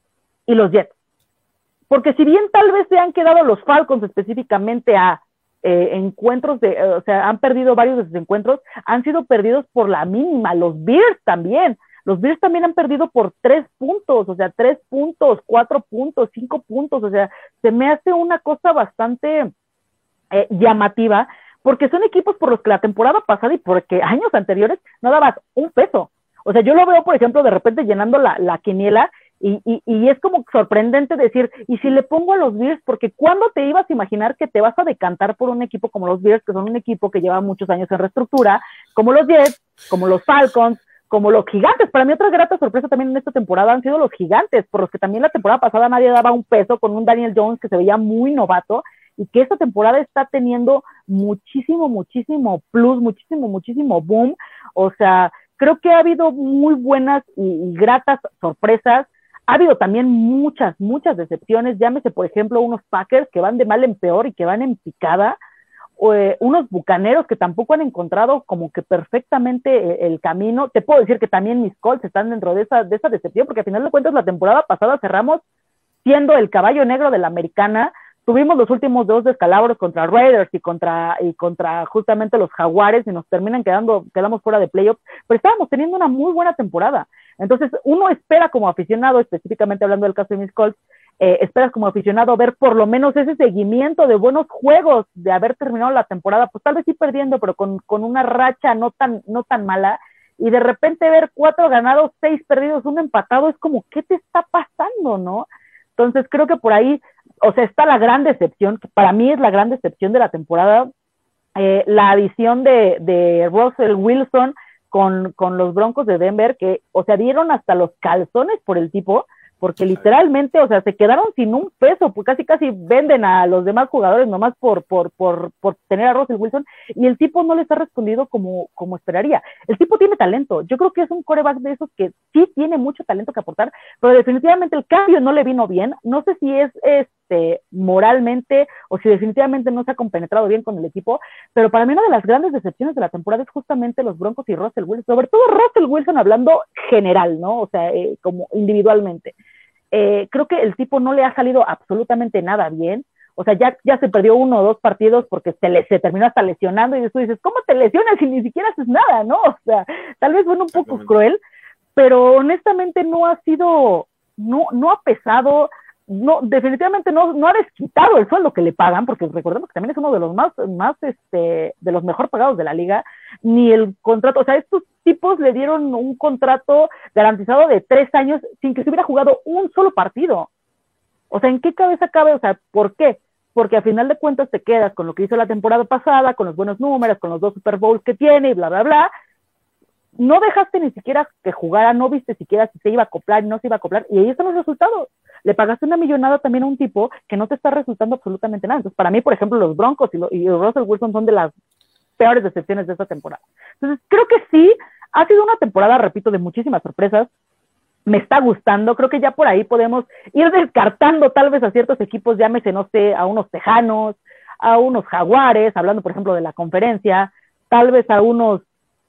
y los Jets, porque si bien tal vez se han quedado los Falcons específicamente a Eh, encuentros de, eh, o sea, han perdido varios de sus encuentros, han sido perdidos por la mínima, los Bears también, los Bears también han perdido por tres puntos, o sea, tres puntos, cuatro puntos, cinco puntos, o sea, se me hace una cosa bastante eh, llamativa, porque son equipos por los que la temporada pasada y porque años anteriores no dabas un peso, o sea, yo lo veo, por ejemplo, de repente llenando la, la quiniela, Y, y, y es como sorprendente decir, ¿y si le pongo a los Bears? Porque ¿cuándo te ibas a imaginar que te vas a decantar por un equipo como los Bears, que son un equipo que lleva muchos años en reestructura, como los Jets, como los Falcons, como los Gigantes? Para mí otra grata sorpresa también en esta temporada han sido los Gigantes, por los que también la temporada pasada nadie daba un peso, con un Daniel Jones que se veía muy novato, y que esta temporada está teniendo muchísimo, muchísimo plus, muchísimo, muchísimo boom. O sea, creo que ha habido muy buenas y, y gratas sorpresas. Ha habido también muchas, muchas decepciones, llámese por ejemplo unos Packers que van de mal en peor y que van en picada, o, eh, unos Bucaneros que tampoco han encontrado como que perfectamente eh, el camino. Te puedo decir que también mis Colts están dentro de esa, de esa decepción, porque al final de cuentas la temporada pasada cerramos siendo el caballo negro de la americana. Tuvimos los últimos dos descalabros contra Raiders y contra, y contra justamente los Jaguares y nos terminan quedando, quedamos fuera de playoffs, pero estábamos teniendo una muy buena temporada. Entonces uno espera como aficionado, específicamente hablando del caso de mis Colts, eh, esperas como aficionado ver por lo menos ese seguimiento de buenos juegos, de haber terminado la temporada, pues tal vez sí perdiendo, pero con, con una racha no tan, no tan mala, y de repente ver cuatro ganados, seis perdidos, un empatado, es como, ¿qué te está pasando, no? Entonces creo que por ahí, o sea, está la gran decepción, que para mí es la gran decepción de la temporada, eh, la adición de, de Russell Wilson con, con los Broncos de Denver, que, o sea, dieron hasta los calzones por el tipo, porque literalmente, o sea, se quedaron sin un peso, pues casi casi venden a los demás jugadores nomás por, por, por, por tener a Russell Wilson, y el tipo no les ha respondido como, como esperaría. El tipo tiene talento, yo creo que es un quarterback de esos que sí tiene mucho talento que aportar, pero definitivamente el cambio no le vino bien. No sé si es este moralmente o si definitivamente no se ha compenetrado bien con el equipo, pero para mí una de las grandes decepciones de la temporada es justamente los Broncos y Russell Wilson, sobre todo Russell Wilson hablando general, ¿no? O sea, eh, como individualmente. Eh, creo que el tipo no le ha salido absolutamente nada bien. O sea, ya, ya se perdió uno o dos partidos porque se, le, se terminó hasta lesionando, y después dices, ¿cómo te lesionas si ni siquiera haces nada, no? O sea, tal vez fue un poco cruel, pero honestamente no ha sido, no, no ha pesado, no, definitivamente no, no ha desquitado el sueldo que le pagan, porque recordemos que también es uno de los más, más este, de los mejor pagados de la liga, ni el contrato, o sea, estos tipos le dieron un contrato garantizado de tres años sin que se hubiera jugado un solo partido. O sea, ¿en qué cabeza cabe? O sea, ¿por qué? Porque a final de cuentas te quedas con lo que hizo la temporada pasada, con los buenos números, con los dos Super Bowls que tiene y bla, bla, bla. No dejaste ni siquiera que jugara, no viste siquiera si se iba a acoplar y no se iba a acoplar, y ahí están los resultados. Le pagaste una millonada también a un tipo que no te está resultando absolutamente nada. Entonces, para mí, por ejemplo, los Broncos y, lo, y Russell Wilson son de las peores decepciones de esta temporada. Entonces, creo que sí, ha sido una temporada, repito, de muchísimas sorpresas. Me está gustando, creo que ya por ahí podemos ir descartando tal vez a ciertos equipos, llámese, no sé, a unos Tejanos, a unos Jaguares, hablando por ejemplo de la conferencia, tal vez a unos,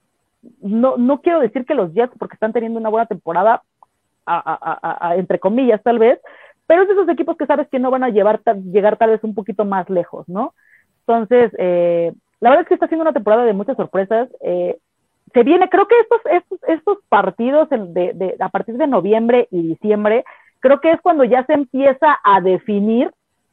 no, no quiero decir que los Jets porque están teniendo una buena temporada, a, a, a, a, entre comillas tal vez, pero es de esos equipos que sabes que no van a llevar, llegar tal vez un poquito más lejos, ¿no? Entonces, eh, la verdad es que está siendo una temporada de muchas sorpresas. eh, Se viene, creo que estos, estos, estos partidos de, de, a partir de noviembre y diciembre creo que es cuando ya se empieza a definir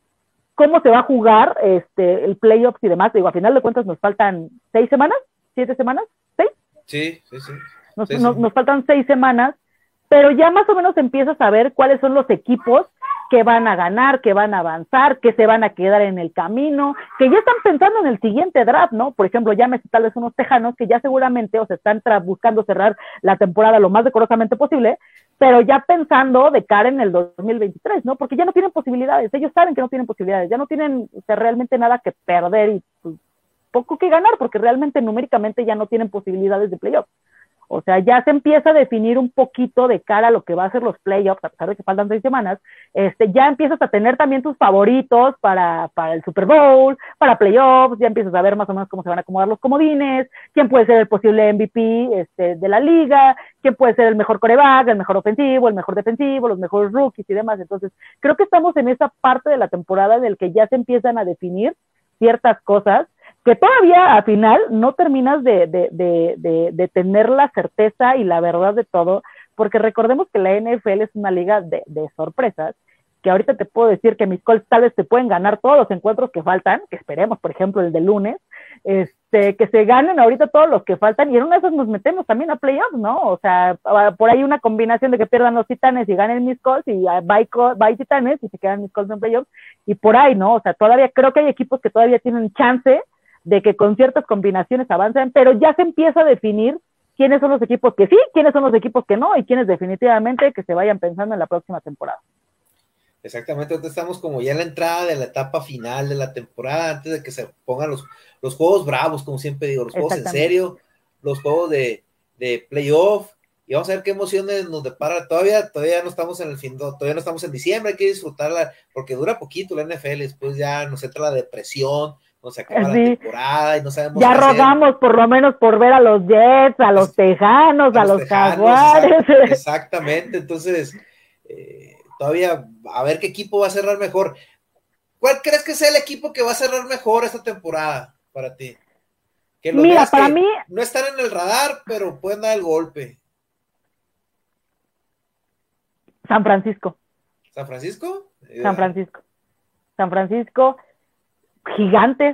cómo se va a jugar este, el playoffs y demás. Digo, a final de cuentas nos faltan seis semanas, siete semanas, seis. Sí, sí, sí. Nos, sí, nos, sí. nos faltan seis semanas, pero ya más o menos empiezas a ver cuáles son los equipos que van a ganar, que van a avanzar, que se van a quedar en el camino, que ya están pensando en el siguiente draft, ¿no? Por ejemplo, llámese tal vez unos tejanos que ya seguramente o se están buscando cerrar la temporada lo más decorosamente posible, pero ya pensando de cara en el dos mil veintitrés, ¿no? Porque ya no tienen posibilidades, ellos saben que no tienen posibilidades, ya no tienen o sea, realmente nada que perder y pues, poco que ganar, porque realmente numéricamente ya no tienen posibilidades de playoff. O sea, ya se empieza a definir un poquito de cara a lo que va a ser los playoffs, a pesar de que faltan seis semanas, este, ya empiezas a tener también tus favoritos para, para el Super Bowl, para playoffs, ya empiezas a ver más o menos cómo se van a acomodar los comodines, quién puede ser el posible M V P este, de la liga, quién puede ser el mejor quarterback, el mejor ofensivo, el mejor defensivo, los mejores rookies y demás. Entonces, creo que estamos en esa parte de la temporada en la que ya se empiezan a definir ciertas cosas que todavía al final no terminas de, de, de, de, de tener la certeza y la verdad de todo, porque recordemos que la N F L es una liga de, de sorpresas, que ahorita te puedo decir que mis Colts tal vez te pueden ganar todos los encuentros que faltan, que esperemos, por ejemplo, el de lunes, este, que se ganen ahorita todos los que faltan, y en una de esas nos metemos también a playoffs, ¿no? O sea, por ahí una combinación de que pierdan los Titanes y ganen mis Colts, y bye, bye Titanes, y se quedan mis Colts en playoffs, y por ahí, ¿no? O sea, todavía creo que hay equipos que todavía tienen chance de que con ciertas combinaciones avancen, pero ya se empieza a definir quiénes son los equipos que sí, quiénes son los equipos que no, y quiénes definitivamente que se vayan pensando en la próxima temporada. Exactamente, ahorita estamos como ya en la entrada de la etapa final de la temporada, antes de que se pongan los, los juegos bravos, como siempre digo, los juegos en serio, los juegos de, de playoff, y vamos a ver qué emociones nos depara. Todavía, todavía no estamos en el fin, todavía no estamos en diciembre, hay que disfrutarla, porque dura poquito la N F L, después ya nos entra la depresión, no se acaba sí. la temporada y no sabemos ya rogamos hacer. Por lo menos por ver a los Jets, a los Tejanos, a, a los, los Jaguares. Exact, exactamente, entonces eh, todavía a ver qué equipo va a cerrar mejor. ¿Cuál crees que sea el equipo que va a cerrar mejor esta temporada para ti? Que lo Mira, para que mí no están en el radar, pero pueden dar el golpe. San Francisco. ¿San Francisco? San Francisco. San Francisco. Gigantes,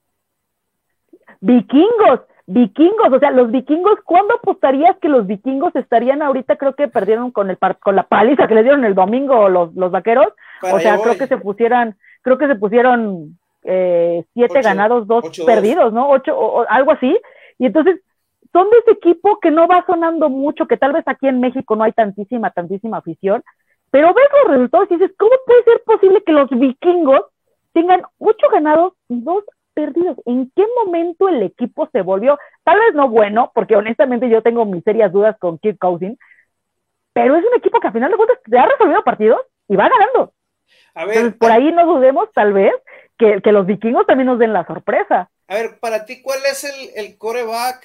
vikingos, vikingos, o sea, los vikingos, ¿cuándo apostarías que los vikingos estarían ahorita? Creo que perdieron con el con la paliza que le dieron el domingo los, los vaqueros, Para o sea, creo que se pusieran, creo que se pusieron eh, siete ocho, ganados, dos ocho, perdidos, dos. ¿no? Ocho, o, o algo así, y entonces son de ese equipo que no va sonando mucho, que tal vez aquí en México no hay tantísima, tantísima afición, pero ves los resultados y dices, ¿cómo puede ser posible que los vikingos tengan ocho ganados y dos perdidos? ¿En qué momento el equipo se volvió, tal vez no bueno, porque honestamente yo tengo mis serias dudas con Kirk Cousins, pero es un equipo que al final de cuentas te ha resolvido partidos y va ganando? A ver, entonces por ahí no dudemos tal vez que, que los vikingos también nos den la sorpresa. A ver, para ti, ¿cuál es el, el quarterback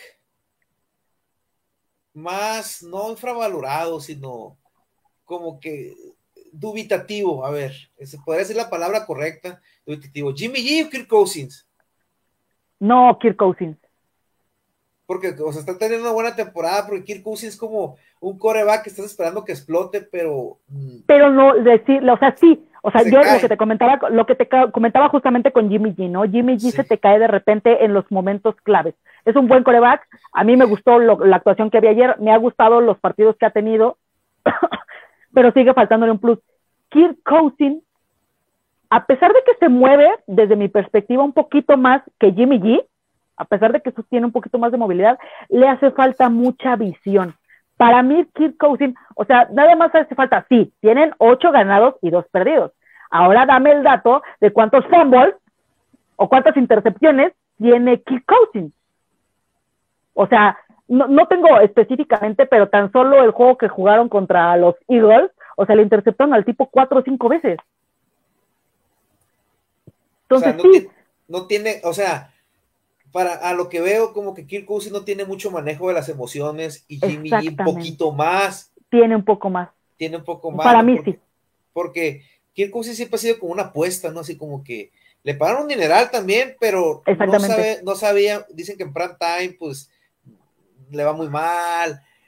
más no infravalorado, sino como que dubitativo? A ver, ¿se podría decir la palabra correcta? Dubitativo. ¿Jimmy G o Kirk Cousins? No, Kirk Cousins. Porque, o sea, está teniendo una buena temporada, porque Kirk Cousins es como un quarterback que estás esperando que explote, pero... Pero no, decir, o sea, sí, o sea, yo cae. lo que te comentaba, lo que te comentaba justamente con Jimmy G, ¿no? Jimmy G sí. se te cae de repente en los momentos claves. Es un buen quarterback, a mí me gustó lo, la actuación que había ayer, me ha gustado los partidos que ha tenido, pero sigue faltándole un plus. Kirk Cousins, a pesar de que se mueve, desde mi perspectiva, un poquito más que Jimmy G, a pesar de que tiene un poquito más de movilidad, le hace falta mucha visión. Para mí, Kirk Cousins, o sea, nada más hace falta, sí, tienen ocho ganados y dos perdidos. Ahora dame el dato de cuántos fumbles o cuántas intercepciones tiene Kirk Cousins. O sea, no, no tengo específicamente, pero tan solo el juego que jugaron contra los Eagles, o sea, le interceptaron al tipo cuatro o cinco veces. Entonces, o sea, no sí. Tiene, no tiene, o sea, para a lo que veo, como que Kirk Cousins no tiene mucho manejo de las emociones y Jimmy G un poquito más. Tiene un poco más. Tiene un poco más. Para ¿no? mí porque, sí. Porque Kirk Cousins siempre ha sido como una apuesta, ¿no? Así como que le pagaron un dineral también, pero no, sabe, no sabía, dicen que en prime time, pues, le va muy mal.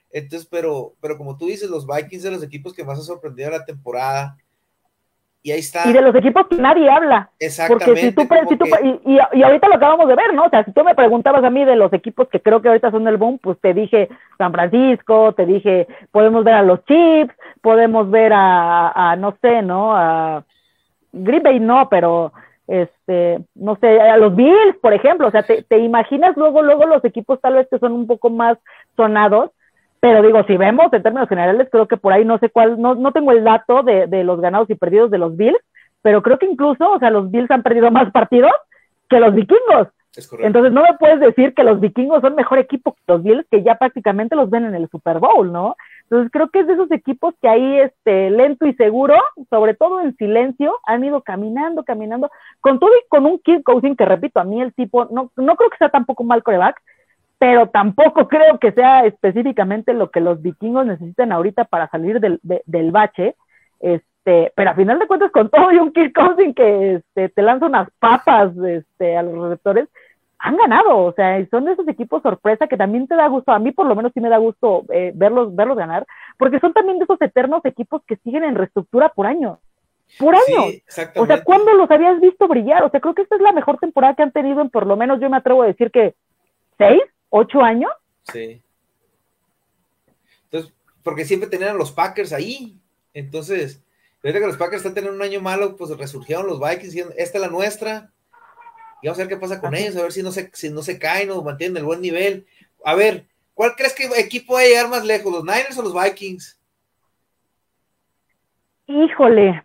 Entonces, pero, pero como tú dices, los Vikings de los equipos que más han sorprendido la temporada. Y ahí está. Y de los equipos que nadie habla. Exactamente. Porque si tú, si tú que... y, y, y ahorita lo acabamos de ver, ¿no? O sea, si tú me preguntabas a mí de los equipos que creo que ahorita son el boom, pues te dije San Francisco, te dije, podemos ver a los Chiefs, podemos ver a, a no sé, ¿no? A Green Bay no, pero este, no sé, a los Bills, por ejemplo. O sea, te, te imaginas luego, luego los equipos tal vez que son un poco más sonados. Pero digo, si vemos en términos generales, creo que por ahí no sé cuál, no, no tengo el dato de, de los ganados y perdidos de los Bills, pero creo que incluso, o sea, los Bills han perdido más partidos que los vikingos. Es correcto. Entonces no me puedes decir que los vikingos son mejor equipo que los Bills, que ya prácticamente los ven en el Super Bowl, ¿no? Entonces creo que es de esos equipos que ahí, este, lento y seguro, sobre todo en silencio, han ido caminando, caminando, con todo y con un Kirk Cousins, que repito, a mí el tipo, no, no creo que sea tampoco un mal quarterback, pero tampoco creo que sea específicamente lo que los vikingos necesitan ahorita para salir del, de, del bache, este, pero a final de cuentas con todo y un Kirk Cousins que este, te lanza unas papas este, a los receptores, han ganado, o sea, son de esos equipos sorpresa que también te da gusto, a mí por lo menos sí me da gusto eh, verlos, verlos ganar, porque son también de esos eternos equipos que siguen en reestructura por año, por año, sí, o sea, ¿cuándo los habías visto brillar? O sea, creo que esta es la mejor temporada que han tenido en por lo menos, yo me atrevo a decir que seis, ocho años. Sí. Entonces, porque siempre tenían a los Packers ahí. Entonces, ahorita que los Packers están teniendo un año malo, pues resurgieron los Vikings, y esta es la nuestra. Y vamos a ver qué pasa con Así. ellos, a ver si no se, si no se caen o mantienen el buen nivel. A ver, ¿cuál crees que equipo va a llegar más lejos, los Niners o los Vikings? Híjole.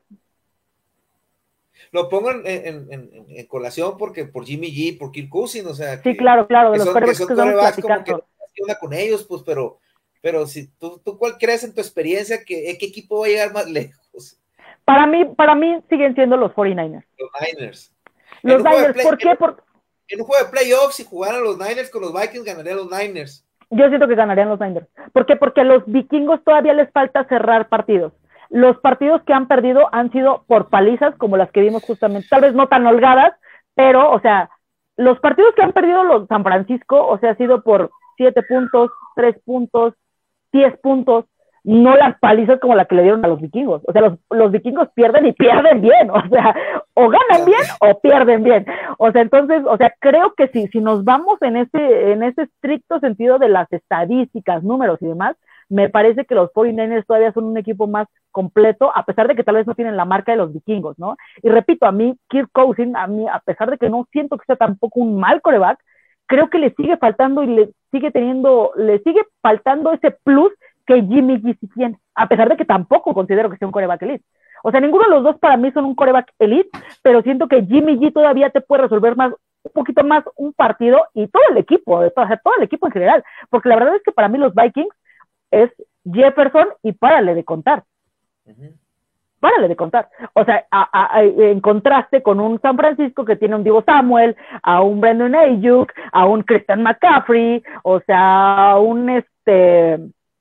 Lo pongo en, en, en, en colación porque por Jimmy G, por Kirk Cousins, o sea, que, sí, claro, claro, de que los son, que son que corebacks como que no onda con ellos, pues, pero, pero si tú, tú cuál crees en tu experiencia que qué equipo va a llegar más lejos. Para mí, para mí siguen siendo los cuarenta y nueve ers. Los Niners. Los Niners, play, ¿por qué? En, Por... en un juego de playoffs, si jugaran los Niners con los Vikings, ganarían los Niners. Yo siento que ganarían los Niners. ¿Por qué? Porque a los vikingos todavía les falta cerrar partidos. Los partidos que han perdido han sido por palizas, como las que vimos justamente, tal vez no tan holgadas, pero, o sea, los partidos que han perdido los San Francisco, o sea, ha sido por siete puntos, tres puntos, diez puntos, no las palizas como la que le dieron a los vikingos. O sea, los, los vikingos pierden y pierden bien, o sea, o ganan bien o pierden bien. O sea, entonces, o sea, creo que si, si nos vamos en ese, en ese estricto sentido de las estadísticas, números y demás, me parece que los cuarenta y nueve ers todavía son un equipo más completo, a pesar de que tal vez no tienen la marca de los vikingos, ¿no? Y repito, a mí, Kirk Cousins, a mí, a pesar de que no siento que sea tampoco un mal quarterback, creo que le sigue faltando y le sigue teniendo, le sigue faltando ese plus que Jimmy G sí tiene, a pesar de que tampoco considero que sea un quarterback elite. O sea, ninguno de los dos para mí son un quarterback elite, pero siento que Jimmy G todavía te puede resolver más, un poquito más un partido y todo el equipo, o sea, todo el equipo en general, porque la verdad es que para mí los Vikings es Jefferson y párale de contar. Uh-huh. Párale de contar. O sea, a, a, a, en contraste con un San Francisco que tiene un Divo Samuel, a un Brandon Ayuk, a un Christian McCaffrey, o sea, a un este,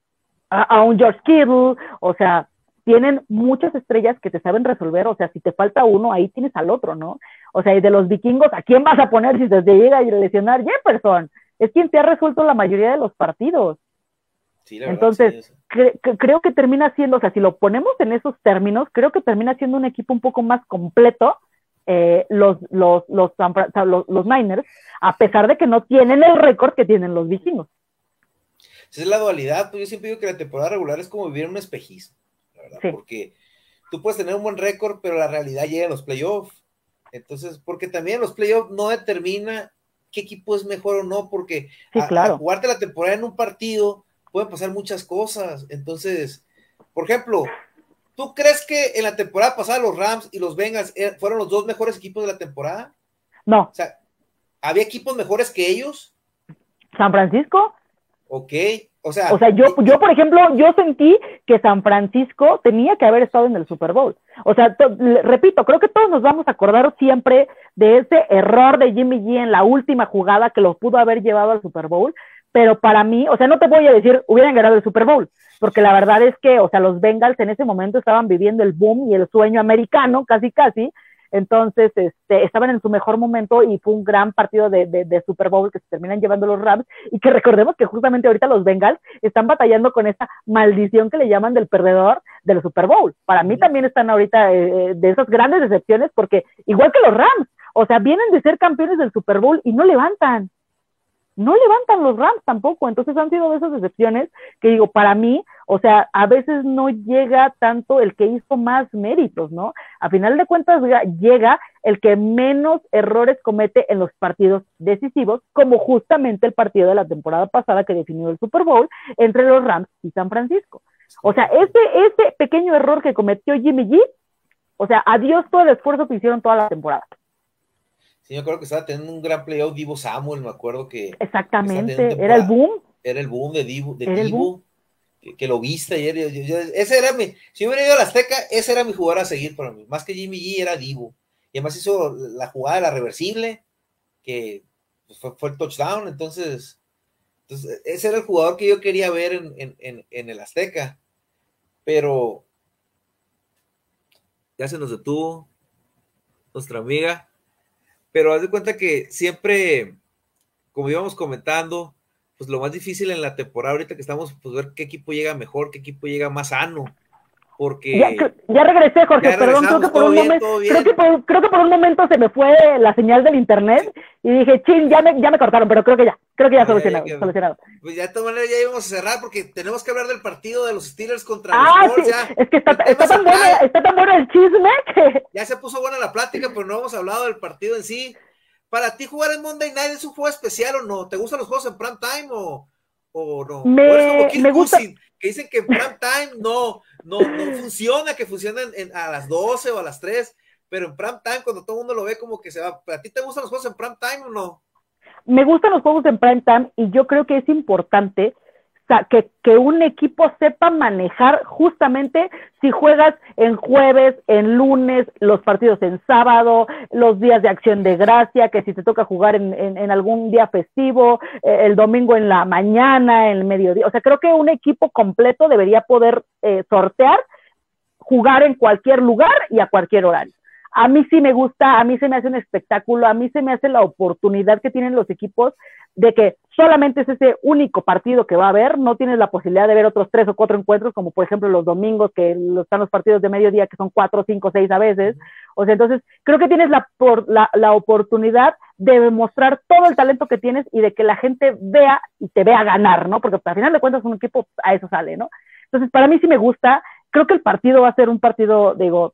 a, a un George Kittle, o sea, tienen muchas estrellas que te saben resolver, o sea, si te falta uno, ahí tienes al otro, ¿no? O sea, y de los vikingos, ¿a quién vas a poner si te llega a lesionar? Jefferson, es quien te ha resuelto la mayoría de los partidos. Sí, la Entonces, verdad, sí, cre cre creo que termina siendo, o sea, si lo ponemos en esos términos, creo que termina siendo un equipo un poco más completo, eh, los, los, los, los, los Niners, a pesar de que no tienen el récord que tienen los vikingos. Esa es la dualidad, pues yo siempre digo que la temporada regular es como vivir en un espejismo, la verdad, sí. Porque tú puedes tener un buen récord, pero la realidad llega en los playoffs. Entonces, porque también los playoffs no determina qué equipo es mejor o no, porque sí, a, claro. a jugarte la temporada en un partido pueden pasar muchas cosas. Entonces, por ejemplo, ¿tú crees que en la temporada pasada los Rams y los Bengals fueron los dos mejores equipos de la temporada? No. O sea, ¿había equipos mejores que ellos? San Francisco. Ok, o sea... O sea, yo, yo, por ejemplo, yo sentí que San Francisco tenía que haber estado en el Super Bowl. O sea, repito, creo que todos nos vamos a acordar siempre de ese error de Jimmy G en la última jugada que los pudo haber llevado al Super Bowl, pero para mí, o sea, no te voy a decir, hubieran ganado el Super Bowl, porque la verdad es que, o sea, los Bengals en ese momento estaban viviendo el boom y el sueño americano, casi, casi, entonces este, estaban en su mejor momento y fue un gran partido de, de, de Super Bowl que se terminan llevando los Rams, y que recordemos que justamente ahorita los Bengals están batallando con esta maldición que le llaman del perdedor de los Super Bowl. Para mí también están ahorita eh, de esas grandes decepciones, porque igual que los Rams, o sea, vienen de ser campeones del Super Bowl y no levantan. No levantan los Rams tampoco, entonces han sido de esas decepciones que digo, para mí, o sea, a veces no llega tanto el que hizo más méritos, ¿no? A final de cuentas llega el que menos errores comete en los partidos decisivos, como justamente el partido de la temporada pasada que definió el Super Bowl entre los Rams y San Francisco. O sea, ese, ese pequeño error que cometió Jimmy G, o sea, adiós todo el esfuerzo que hicieron toda la temporada. Sí, yo creo que estaba teniendo un gran playoff Divo Samuel, me acuerdo que... Exactamente, era el boom. Era el boom de Divo, de Divo que, que lo viste ayer. Yo, yo, yo, ese era mi... Si hubiera ido a la Azteca, ese era mi jugador a seguir para mí. Más que Jimmy G era Divo. Y además hizo la jugada de la reversible, que pues, fue, fue el touchdown. Entonces, entonces, ese era el jugador que yo quería ver en, en, en, en el Azteca. Pero ya se nos detuvo nuestra amiga. Pero haz de cuenta que siempre, como íbamos comentando, pues lo más difícil en la temporada ahorita que estamos, pues ver qué equipo llega mejor, qué equipo llega más sano, porque... Ya, ya regresé, Jorge, ya perdón, creo que, por un bien, momento, creo, que por, creo que por un momento se me fue la señal del internet y dije, chin, ya me, ya me cortaron, pero creo que ya, creo que ya solucionado, que, solucionado. Pues ya de todas maneras ya íbamos a cerrar porque tenemos que hablar del partido de los Steelers contra ah, los Colts. Sí. Ya, es que está, está, tan bueno, está tan bueno el chisme que... Ya se puso buena la plática, pero no hemos hablado del partido en sí. ¿Para ti jugar en Monday Night es un juego especial o no? ¿Te gustan los juegos en prime time o, o no? Me, o eres como Kirk me gusta... Cousin, que dicen que en prime time no, no, no funciona, que funciona en, en, a las doce o a las tres, pero en prime time cuando todo el mundo lo ve como que se va. ¿Para ti te gustan los juegos en prime time o no? Me gustan los juegos en prime time y yo creo que es importante que, que un equipo sepa manejar justamente si juegas en jueves, en lunes, los partidos en sábado, los días de acción de gracia, que si te toca jugar en, en, en algún día festivo, eh, el domingo en la mañana, en el mediodía. O sea, creo que un equipo completo debería poder eh, sortear, jugar en cualquier lugar y a cualquier horario. A mí sí me gusta, a mí se me hace un espectáculo, a mí se me hace la oportunidad que tienen los equipos de que solamente es ese único partido que va a haber, no tienes la posibilidad de ver otros tres o cuatro encuentros, como por ejemplo los domingos, que están los partidos de mediodía, que son cuatro, cinco, seis a veces. O sea, entonces creo que tienes la, por, la, la oportunidad de demostrar todo el talento que tienes y de que la gente vea y te vea ganar, ¿no? Porque al final de cuentas un equipo a eso sale, ¿no? Entonces, para mí sí me gusta, creo que el partido va a ser un partido, digo,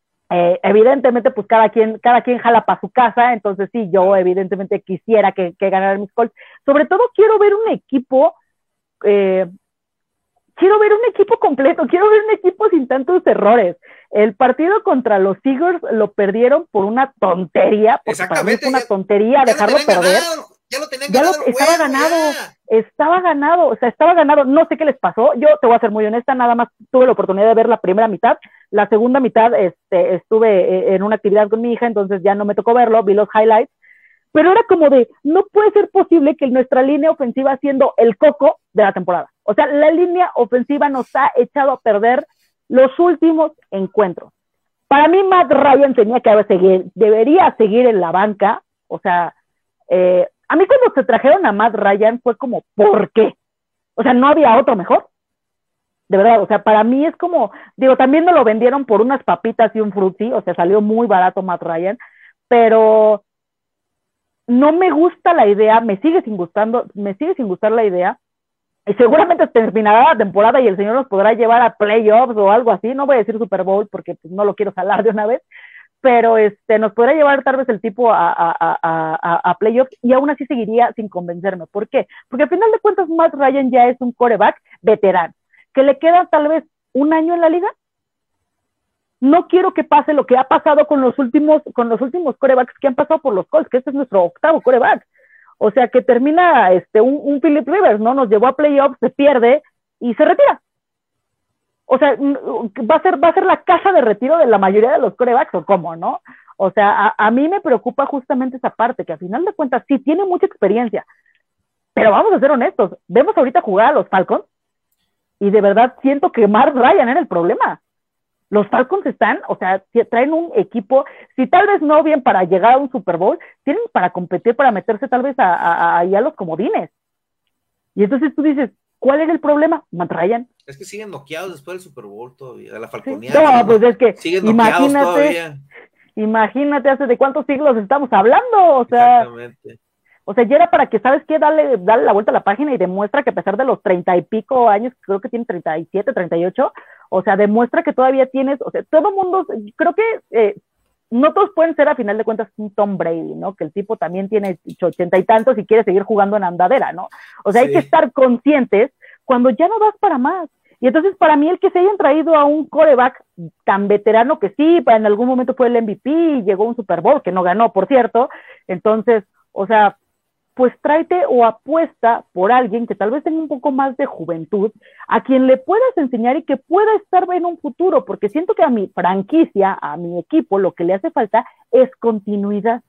Eh, evidentemente pues cada quien cada quien jala para su casa, entonces sí, yo evidentemente quisiera que, que ganaran mis Colts. Sobre todo quiero ver un equipo eh, quiero ver un equipo completo, quiero ver un equipo sin tantos errores. El partido contra los Eagles lo perdieron por una tontería, porque para mí fue una tontería ya, dejarlo ya perder. Ganado, ya lo tenían ya ganado. Lo, estaba juego, ganado, ya. estaba ganado, o sea, estaba ganado. No sé qué les pasó. Yo te voy a ser muy honesta, nada más tuve la oportunidad de ver la primera mitad. La segunda mitad este, estuve en una actividad con mi hija, entonces ya no me tocó verlo, vi los highlights. Pero era como de, no puede ser posible que nuestra línea ofensiva siendo el coco de la temporada. O sea, la línea ofensiva nos ha echado a perder los últimos encuentros. Para mí, Matt Ryan tenía que seguir, debería seguir en la banca. O sea, eh, a mí cuando se trajeron a Matt Ryan fue como, ¿por qué? O sea, no había otro mejor. De verdad, o sea, para mí es como, digo, también me lo vendieron por unas papitas y un frutzi, o sea, salió muy barato Matt Ryan, pero no me gusta la idea, me sigue sin gustando, me sigue sin gustar la idea, y seguramente terminará la temporada y el señor nos podrá llevar a playoffs o algo así, no voy a decir Super Bowl porque pues, no lo quiero salar de una vez, pero este, nos podrá llevar tal vez el tipo a, a, a, a, a playoffs y aún así seguiría sin convencerme. ¿Por qué? Porque al final de cuentas Matt Ryan ya es un quarterback veterano, que le queda tal vez un año en la liga. No quiero que pase lo que ha pasado con los últimos, con los últimos quarterbacks que han pasado por los Colts, que este es nuestro octavo quarterback. O sea, que termina este, un, un Philip Rivers, ¿no? Nos llevó a playoffs, se pierde y se retira. O sea, va a ser, va a ser la caja de retiro de la mayoría de los quarterbacks, ¿o cómo, no? O sea, a, a mí me preocupa justamente esa parte, que a final de cuentas sí tiene mucha experiencia, pero vamos a ser honestos, vemos ahorita jugar a los Falcons y de verdad siento que Matt Ryan era el problema. Los Falcons están, o sea, traen un equipo, si tal vez no bien para llegar a un Super Bowl, tienen para competir, para meterse tal vez a, a, a, a los comodines. Y entonces tú dices, ¿cuál era el problema? Matt Ryan. Es que siguen noqueados después del Super Bowl todavía, de la ¿Sí? falconeada. No, pues es que siguen noqueados todavía. Imagínate hace de cuántos siglos estamos hablando, o sea. Exactamente. O sea, ya era para que, ¿sabes qué? Dale, dale la vuelta a la página y demuestra que a pesar de los treinta y pico años, creo que tiene treinta y siete, treinta y ocho, o sea, demuestra que todavía tienes, o sea, todo el mundo, creo que eh, no todos pueden ser a final de cuentas un Tom Brady, ¿no? Que el tipo también tiene ochenta y tantos y quiere seguir jugando en andadera, ¿no? O sea, sí. Hay que estar conscientes cuando ya no vas para más. Y entonces, para mí, el que se hayan traído a un quarterback tan veterano que sí, en algún momento fue el M V P y llegó a un Super Bowl, que no ganó, por cierto, entonces, o sea, pues tráete o apuesta por alguien que tal vez tenga un poco más de juventud, a quien le puedas enseñar y que pueda estar en un futuro, porque siento que a mi franquicia, a mi equipo, lo que le hace falta es continuidad.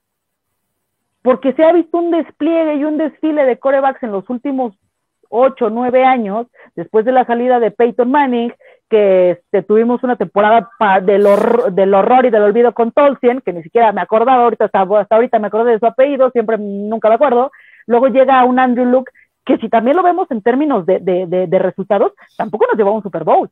Porque se ha visto un despliegue y un desfile de quarterbacks en los últimos ocho, nueve años, después de la salida de Peyton Manning, que este, tuvimos una temporada pa, del, horror, del horror y del olvido con Tolkien, que ni siquiera me acordaba, ahorita hasta, hasta ahorita me acordé de su apellido, siempre nunca me acuerdo. Luego llega un Andrew Luck, que si también lo vemos en términos de, de, de, de resultados, tampoco nos llevó a un Super Bowl.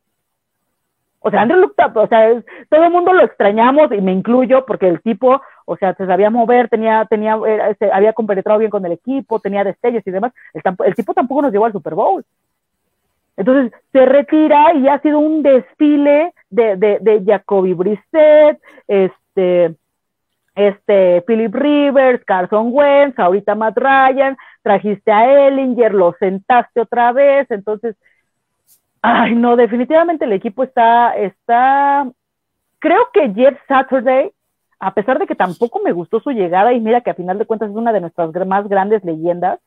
O sea, Andrew Luck, o sea, es, todo el mundo lo extrañamos, y me incluyo, porque el tipo, o sea, se sabía mover, tenía, tenía, era, se, había compenetrado bien con el equipo, tenía destellos y demás. El, el tipo tampoco nos llevó al Super Bowl. Entonces, se retira y ha sido un desfile de, de, de Jacoby Brissett, este, este, Philip Rivers, Carson Wentz, ahorita Matt Ryan, trajiste a Ellinger, lo sentaste otra vez, entonces, ay, no, definitivamente el equipo está, está, creo que Jeff Saturday, a pesar de que tampoco me gustó su llegada, y mira que a final de cuentas es una de nuestras más grandes leyendas,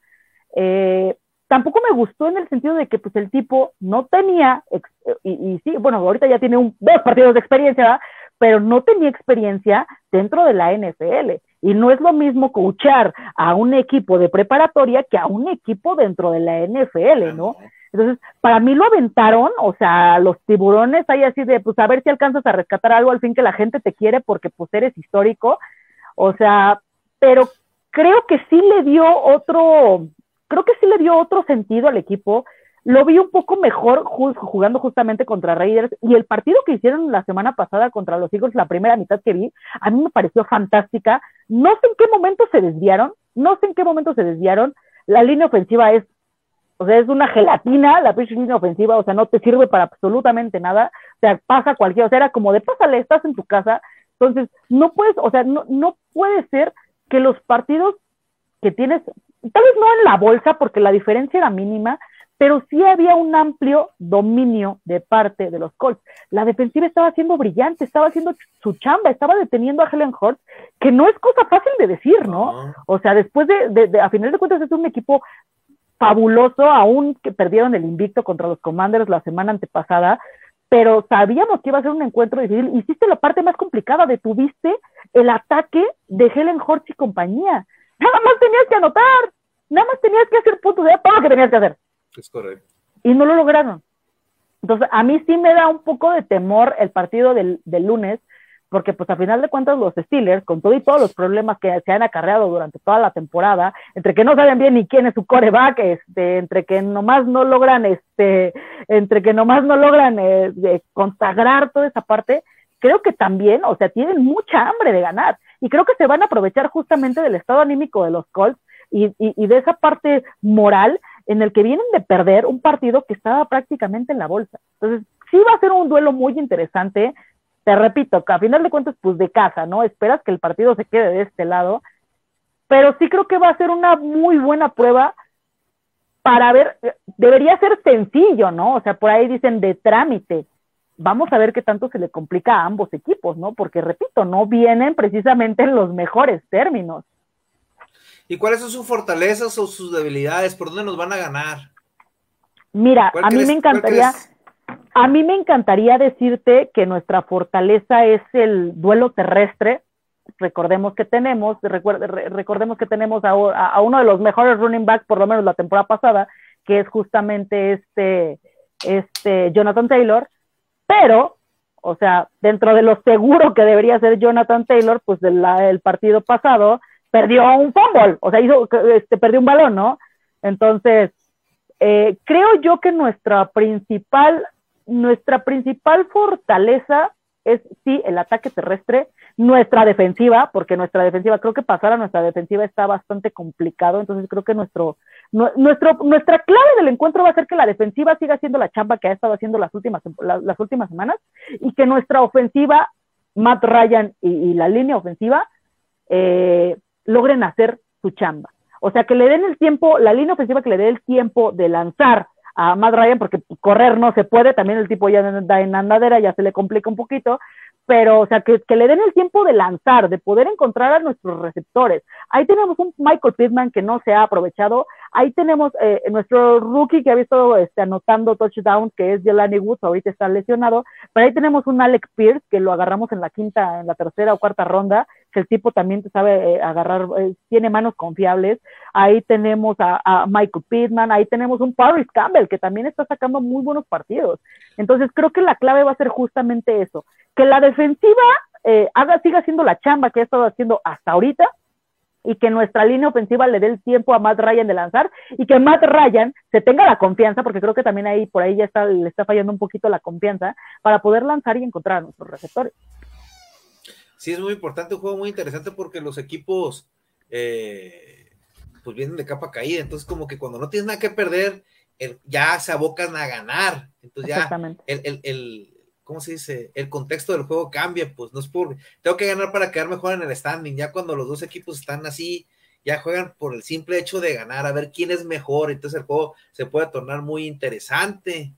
eh, tampoco me gustó en el sentido de que pues el tipo no tenía, y, y sí, bueno, ahorita ya tiene un, dos partidos de experiencia, ¿verdad? Pero no tenía experiencia dentro de la N F L, y no es lo mismo coachar a un equipo de preparatoria que a un equipo dentro de la N F L, ¿no? Entonces, para mí lo aventaron, o sea, los tiburones ahí así de, pues a ver si alcanzas a rescatar algo al fin que la gente te quiere porque pues eres histórico, o sea, pero creo que sí le dio otro... Creo que sí le dio otro sentido al equipo, lo vi un poco mejor jugando justamente contra Raiders, y el partido que hicieron la semana pasada contra los Eagles, la primera mitad que vi, a mí me pareció fantástica. No sé en qué momento se desviaron, no sé en qué momento se desviaron, la línea ofensiva es, o sea, es una gelatina, la pinche línea ofensiva, o sea, no te sirve para absolutamente nada, o sea, pasa cualquier, o sea, era como de pásale, estás en tu casa, entonces, no puedes, o sea, no, no puede ser que los partidos que tienes, tal vez no en la bolsa, porque la diferencia era mínima, pero sí había un amplio dominio de parte de los Colts. La defensiva estaba haciendo brillante, estaba haciendo su chamba, estaba deteniendo a Jalen Hurts, que no es cosa fácil de decir, ¿no? Uh-huh. O sea, después de, de, de, a final de cuentas, es un equipo fabuloso, aún que perdieron el invicto contra los Commanders la semana antepasada, pero sabíamos que iba a ser un encuentro difícil. Hiciste la parte más complicada, detuviste el ataque de Jalen Hurts y compañía. Nada más tenías que anotar, nada más tenías que hacer puntos, era todo lo que tenías que hacer. Es correcto. Y no lo lograron. Entonces, a mí sí me da un poco de temor el partido del, del lunes, porque pues a final de cuentas los Steelers, con todo y todos los problemas que se han acarreado durante toda la temporada, entre que no saben bien ni quién es su quarterback, este, entre que nomás no logran, este, entre que nomás no logran eh, de consagrar toda esa parte, creo que también, o sea, tienen mucha hambre de ganar, y creo que se van a aprovechar justamente del estado anímico de los Colts y, y, y de esa parte moral en el que vienen de perder un partido que estaba prácticamente en la bolsa. Entonces, sí va a ser un duelo muy interesante. Te repito, que a final de cuentas, pues de casa, ¿no? Esperas que el partido se quede de este lado, pero sí creo que va a ser una muy buena prueba para ver, debería ser sencillo, ¿no? O sea, por ahí dicen de trámite. Vamos a ver qué tanto se le complica a ambos equipos, ¿no? Porque, repito, no vienen precisamente en los mejores términos. ¿Y cuáles son sus fortalezas o sus debilidades? ¿Por dónde nos van a ganar? Mira, a mí me encantaría, a mí me encantaría decirte que nuestra fortaleza es el duelo terrestre. Recordemos que tenemos, recuerde, recordemos que tenemos a, a uno de los mejores running backs, por lo menos la temporada pasada, que es justamente este, este Jonathan Taylor. Pero, O sea, dentro de lo seguro que debería ser Jonathan Taylor, pues del el partido pasado perdió un fumble, o sea, hizo, este, perdió un balón, ¿no? Entonces, eh, creo yo que nuestra principal, nuestra principal fortaleza es, sí, el ataque terrestre, nuestra defensiva, porque nuestra defensiva, creo que pasar a nuestra defensiva está bastante complicado, entonces creo que nuestro, nuestro, nuestra clave del encuentro va a ser que la defensiva siga haciendo la chamba que ha estado haciendo las últimas, las, las últimas semanas, y que nuestra ofensiva, Matt Ryan y, y la línea ofensiva, eh, logren hacer su chamba. O sea, que le den el tiempo, la línea ofensiva que le dé el tiempo de lanzar a Matt Ryan, porque correr no se puede, también el tipo ya anda en andadera, ya se le complica un poquito, pero, o sea, que, que le den el tiempo de lanzar, de poder encontrar a nuestros receptores. Ahí tenemos un Michael Pittman que no se ha aprovechado, ahí tenemos eh, nuestro rookie que había estado este, anotando touchdowns, que es Jelani Woods, ahorita está lesionado, pero ahí tenemos un Alec Pierce, que lo agarramos en la quinta, en la tercera o cuarta ronda, que el tipo también sabe eh, agarrar, eh, tiene manos confiables. Ahí tenemos a, a Michael Pittman, ahí tenemos un Paris Campbell, que también está sacando muy buenos partidos. Entonces creo que la clave va a ser justamente eso, que la defensiva eh, haga, siga haciendo la chamba que ha estado haciendo hasta ahorita, y que nuestra línea ofensiva le dé el tiempo a Matt Ryan de lanzar, y que Matt Ryan se tenga la confianza, porque creo que también ahí por ahí ya está, le está fallando un poquito la confianza, para poder lanzar y encontrar a nuestros receptores. Sí, es muy importante, un juego muy interesante porque los equipos eh, pues vienen de capa caída, entonces como que cuando no tienes nada que perder, el, ya se abocan a ganar, entonces ya el, el, el, ¿cómo se dice? El contexto del juego cambia, pues no es por, tengo que ganar para quedar mejor en el standing, ya cuando los dos equipos están así, ya juegan por el simple hecho de ganar, a ver quién es mejor, entonces el juego se puede tornar muy interesante,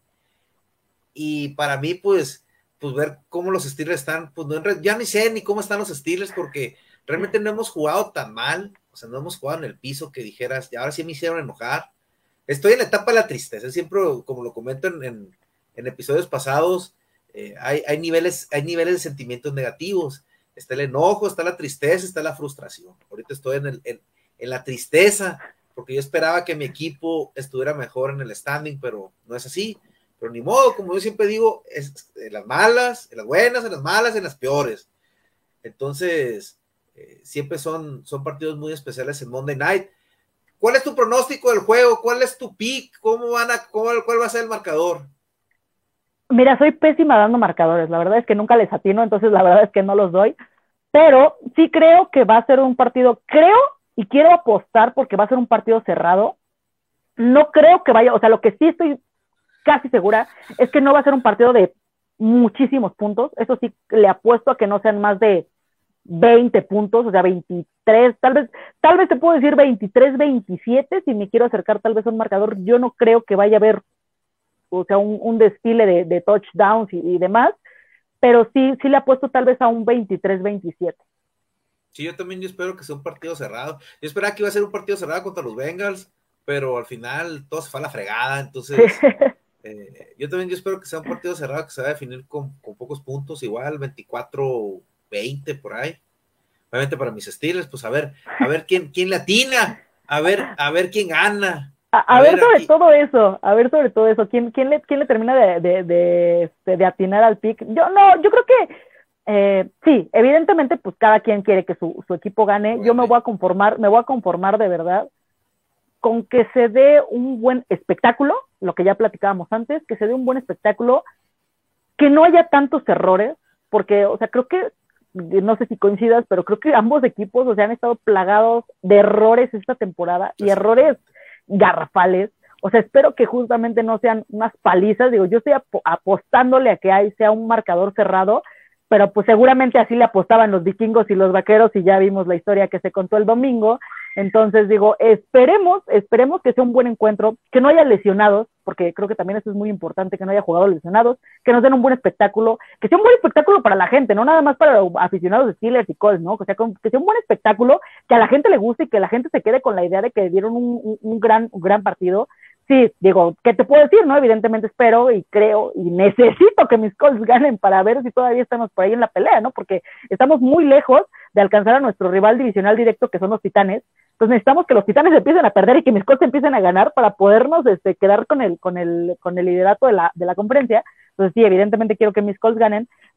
y para mí pues pues ver cómo los Steelers están, pues no, ya ni sé ni cómo están los Steelers, porque realmente no hemos jugado tan mal, o sea, no hemos jugado en el piso que dijeras, y ahora sí me hicieron enojar. Estoy en la etapa de la tristeza, siempre, como lo comento en, en, en episodios pasados, eh, hay, hay, niveles, hay niveles de sentimientos negativos, está el enojo, está la tristeza, está la frustración. Ahorita estoy en, el, en, en la tristeza, porque yo esperaba que mi equipo estuviera mejor en el standing, pero no es así. Pero ni modo, como yo siempre digo, es en las malas, en las buenas, en las malas, en las peores. Entonces, eh, siempre son, son partidos muy especiales en Monday Night. ¿Cuál es tu pronóstico del juego? ¿Cuál es tu pick? ¿Cómo van a, cómo, cuál va a ser el marcador? Mira, soy pésima dando marcadores. La verdad es que nunca les atino, entonces la verdad es que no los doy. Pero sí creo que va a ser un partido, creo y quiero apostar porque va a ser un partido cerrado. No creo que vaya, o sea, lo que sí estoy casi segura es que no va a ser un partido de muchísimos puntos, eso sí le apuesto a que no sean más de veinte puntos, o sea, veintitrés, tal vez, tal vez te puedo decir veintitrés, veintisiete, si me quiero acercar tal vez a un marcador. Yo no creo que vaya a haber, o sea, un, un desfile de, de touchdowns y, y demás, pero sí, sí le apuesto tal vez a un veintitrés, veintisiete. Sí, yo también yo espero que sea un partido cerrado. Yo esperaba que iba a ser un partido cerrado contra los Bengals, pero al final todo se fue a la fregada, entonces eh, yo también yo espero que sea un partido cerrado que se va a definir con, con pocos puntos, igual veinticuatro veinte por ahí. Obviamente para mis Steelers, pues a ver, a ver quién, quién le atina, a ver, a ver quién gana. A, a, a ver, ver sobre aquí. todo eso, a ver sobre todo eso, quién, quién le, quién le termina de, de, de, de, de atinar al pick. Yo no, yo creo que eh, sí, evidentemente, pues cada quien quiere que su, su equipo gane. Bueno. Yo me voy a conformar, me voy a conformar de verdad con que se dé un buen espectáculo, lo que ya platicábamos antes, que se dé un buen espectáculo, que no haya tantos errores, porque, o sea, creo que, no sé si coincidas, pero creo que ambos equipos, o sea, han estado plagados de errores esta temporada, y errores garrafales. O sea, espero que justamente no sean unas palizas. Digo, yo estoy ap apostándole a que ahí sea un marcador cerrado, pero pues seguramente así le apostaban los vikingos y los vaqueros, y ya vimos la historia que se contó el domingo. Entonces digo, esperemos, esperemos que sea un buen encuentro, que no haya lesionados, porque creo que también eso es muy importante, que no haya jugadores lesionados, que nos den un buen espectáculo, que sea un buen espectáculo para la gente, no nada más para los aficionados de Steelers y Colts, ¿no? O sea, que sea un buen espectáculo, que a la gente le guste y que la gente se quede con la idea de que dieron un, un, un gran, un gran partido. Sí, digo, ¿qué te puedo decir, no? Evidentemente espero y creo y necesito que mis Colts ganen para ver si todavía estamos por ahí en la pelea, ¿no? Porque estamos muy lejos de alcanzar a nuestro rival divisional directo, que son los Titanes. Entonces necesitamos que los Titanes empiecen a perder y que mis Colts empiecen a ganar para podernos este, quedar con el, con el, con el liderato de la, de la conferencia. Entonces sí, evidentemente quiero que mis Colts ganen,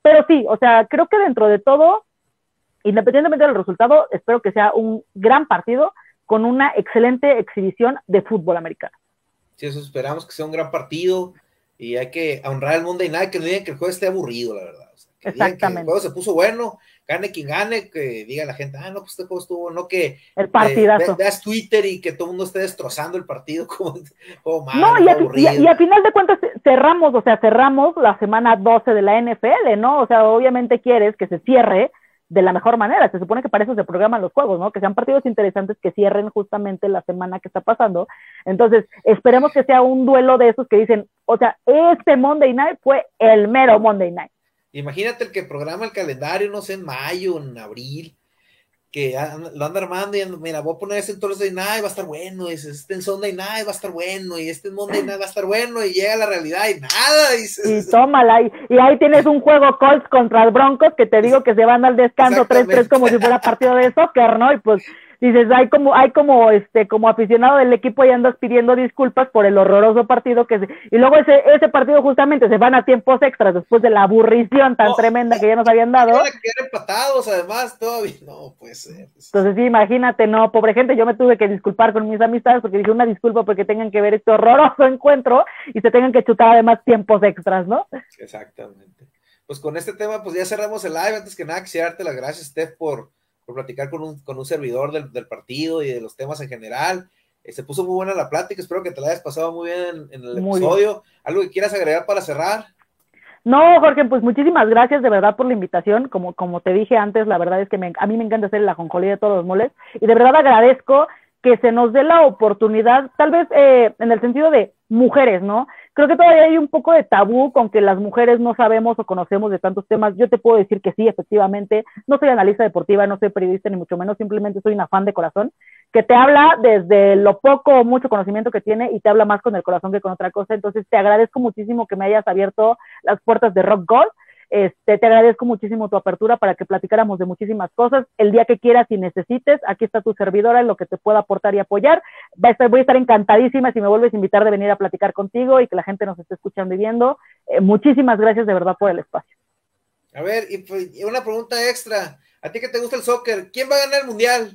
pero sí, o sea, creo que dentro de todo, independientemente del resultado, espero que sea un gran partido con una excelente exhibición de fútbol americano. Sí, eso esperamos, que sea un gran partido, y hay que honrar el Monday Night, que no digan que el juego esté aburrido, la verdad. O sea, que digan que el juego se puso bueno, gane quien gane, que diga la gente, ah, no, pues este juego estuvo, no que el partidazo. Eh, veas Twitter y que todo el mundo esté destrozando el partido como, como mal, no, y a, y, a, y a final de cuentas cerramos, o sea, cerramos la semana doce de la N F L, ¿no? O sea, obviamente quieres que se cierre de la mejor manera, se supone que para eso se programan los juegos, ¿no? Que sean partidos interesantes que cierren justamente la semana que está pasando. Entonces, esperemos que sea un duelo de esos que dicen, o sea, este Monday Night fue el mero Monday Night. Imagínate el que programa el calendario, no sé, en mayo, en abril, que lo anda armando y mira, voy a poner este en Thursday Night, va a estar bueno, y este en Sunday Night va a estar bueno, y este en Monday Night va a estar bueno, y llega la realidad y nada. Y, y tómala, y, y ahí tienes un juego Colts contra los Broncos, que te digo que se van al descanso tres tres como si fuera partido de soccer, ¿no? Y pues dices, hay como, hay como, este, como aficionado del equipo y andas pidiendo disculpas por el horroroso partido que se, y luego ese, ese partido justamente se van a tiempos extras después de la aburrición tan no, tremenda que ya nos habían dado. Van a quedar empatados, además, todavía, no puede ser. Entonces sí, imagínate, no, pobre gente, yo me tuve que disculpar con mis amistades porque dije una disculpa porque tengan que ver este horroroso encuentro y se tengan que chutar además tiempos extras, ¿no? Exactamente. Pues con este tema, pues ya cerramos el live. Antes que nada, quisiera darte las gracias, Steph, por por platicar con un, con un servidor del, del partido y de los temas en general. Eh, se puso muy buena la plática, espero que te la hayas pasado muy bien en, en el muy episodio. Bien. ¿Algo que quieras agregar para cerrar? No, Jorge, pues muchísimas gracias de verdad por la invitación. Como, como te dije antes, la verdad es que me, a mí me encanta hacer el ajonjolí de todos los moles y de verdad agradezco que se nos dé la oportunidad, tal vez eh, en el sentido de mujeres, ¿no? Creo que todavía hay un poco de tabú con que las mujeres no sabemos o conocemos de tantos temas. Yo te puedo decir que sí, efectivamente, no soy analista deportiva, no soy periodista ni mucho menos, simplemente soy una fan de corazón, que te habla desde lo poco o mucho conocimiento que tiene y te habla más con el corazón que con otra cosa. Entonces te agradezco muchísimo que me hayas abierto las puertas de Rock Gold. Este, te agradezco muchísimo tu apertura para que platicáramos de muchísimas cosas. El día que quieras y necesites, aquí está tu servidora en lo que te pueda aportar y apoyar. Va a estar, voy a estar encantadísima si me vuelves a invitar de venir a platicar contigo y que la gente nos esté escuchando y viendo. Eh, muchísimas gracias de verdad por el espacio. A ver, y pues, una pregunta extra. ¿A ti que te gusta el soccer? ¿Quién va a ganar el mundial?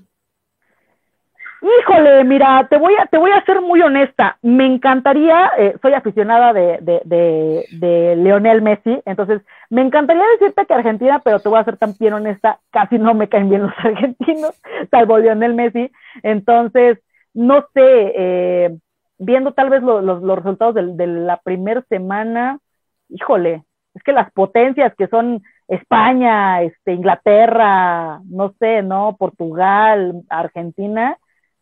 Híjole, mira, te voy a, te voy a ser muy honesta. Me encantaría, eh, soy aficionada de, de, de, de Lionel Messi, entonces me encantaría decirte que Argentina, pero te voy a ser tan bien honesta, casi no me caen bien los argentinos, salvo Lionel Messi. Entonces, no sé, eh, viendo tal vez lo, lo, los resultados de, de la primera semana, híjole, es que las potencias que son España, este, Inglaterra, no sé, ¿no? Portugal, Argentina,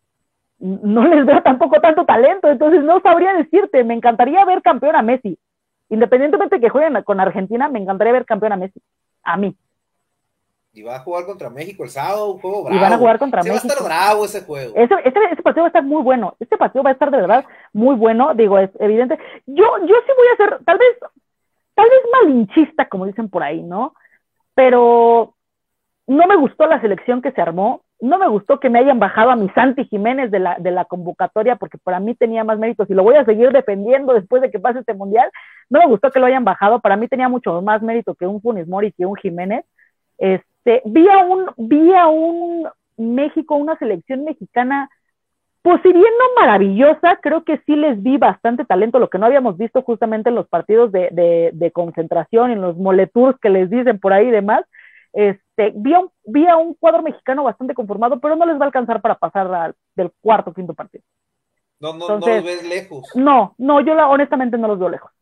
no les veo tampoco tanto talento, entonces no sabría decirte. Me encantaría ver campeón a Messi, independientemente de que jueguen con Argentina, me encantaría ver campeón a Messi, a mí. Y va a jugar contra México el sábado, un juego bravo. Y van a jugar contra sí, México. Va a estar bravo ese juego. Ese, ese, ese partido va a estar muy bueno, este partido va a estar de verdad muy bueno, digo, es evidente. Yo, yo sí voy a ser, tal vez, tal vez malinchista, como dicen por ahí, ¿no? Pero no me gustó la selección que se armó, no me gustó que me hayan bajado a mi Santi Jiménez de la, de la convocatoria, porque para mí tenía más méritos y lo voy a seguir defendiendo después de que pase este mundial. No me gustó que lo hayan bajado, para mí tenía mucho más mérito que un Funes Mori, que un Jiménez. Este, vi a un, vi a un México, una selección mexicana, pues si bien no maravillosa, creo que sí les vi bastante talento, lo que no habíamos visto justamente en los partidos de, de, de concentración, en los moletours que les dicen por ahí y demás. Este, vi, a un, vi a un cuadro mexicano bastante conformado, pero no les va a alcanzar para pasar a, del cuarto o quinto partido. No, no, Entonces, no los ves lejos. No, no, yo la, honestamente no los veo lejos.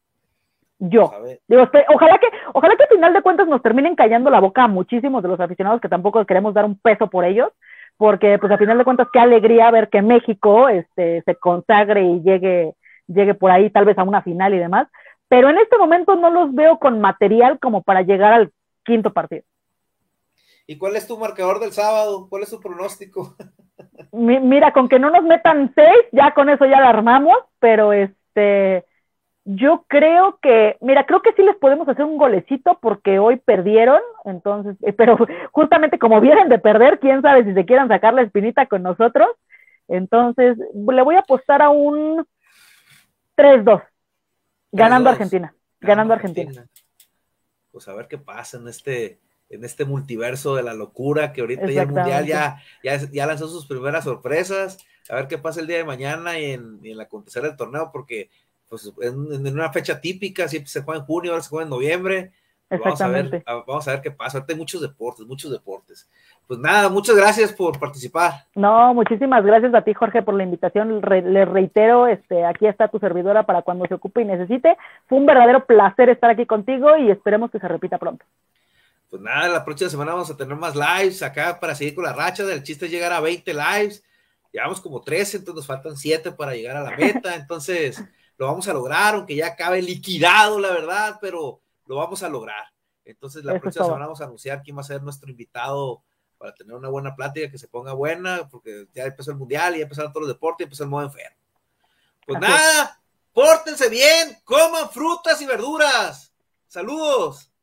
Yo. Digo, ojalá que, ojalá que al final de cuentas nos terminen callando la boca a muchísimos de los aficionados que tampoco queremos dar un peso por ellos, porque pues al final de cuentas qué alegría ver que México este, se consagre y llegue, llegue por ahí tal vez a una final y demás, pero en este momento no los veo con material como para llegar al quinto partido. ¿Y cuál es tu marcador del sábado? ¿Cuál es tu pronóstico? Mi, mira, con que no nos metan seis, ya con eso ya la armamos, pero este, yo creo que, mira, creo que sí les podemos hacer un golecito porque hoy perdieron, entonces, eh, pero justamente como vienen de perder, quién sabe si se quieran sacar la espinita con nosotros, entonces le voy a apostar a un tres dos, ganando Argentina, ganando Argentina. Argentina. pues a ver qué pasa en este, en este multiverso de la locura, que ahorita ya el Mundial ya, ya, ya lanzó sus primeras sorpresas, a ver qué pasa el día de mañana y en, y en el acontecer del torneo, porque pues en, en una fecha típica, siempre se juega en junio, ahora se juega en noviembre. Vamos a ver, vamos a ver qué pasa. Ahorita hay muchos deportes, muchos deportes. Pues nada, muchas gracias por participar. No, muchísimas gracias a ti, Jorge, por la invitación. Re, le reitero, este, aquí está tu servidora para cuando se ocupe y necesite. Fue un verdadero placer estar aquí contigo y esperemos que se repita pronto. Pues nada, la próxima semana vamos a tener más lives acá para seguir con la racha. El chiste es llegar a veinte lives. Llevamos como trece, entonces nos faltan siete para llegar a la meta. Entonces lo vamos a lograr, aunque ya acabe liquidado, la verdad, pero lo vamos a lograr. Entonces la Eso próxima semana vamos a anunciar quién va a ser nuestro invitado para tener una buena plática, que se ponga buena, porque ya empezó el Mundial, y ya empezaron todos los deportes, y empezó el modo enfermo. Pues Así nada, es. Pórtense bien, coman frutas y verduras. Saludos.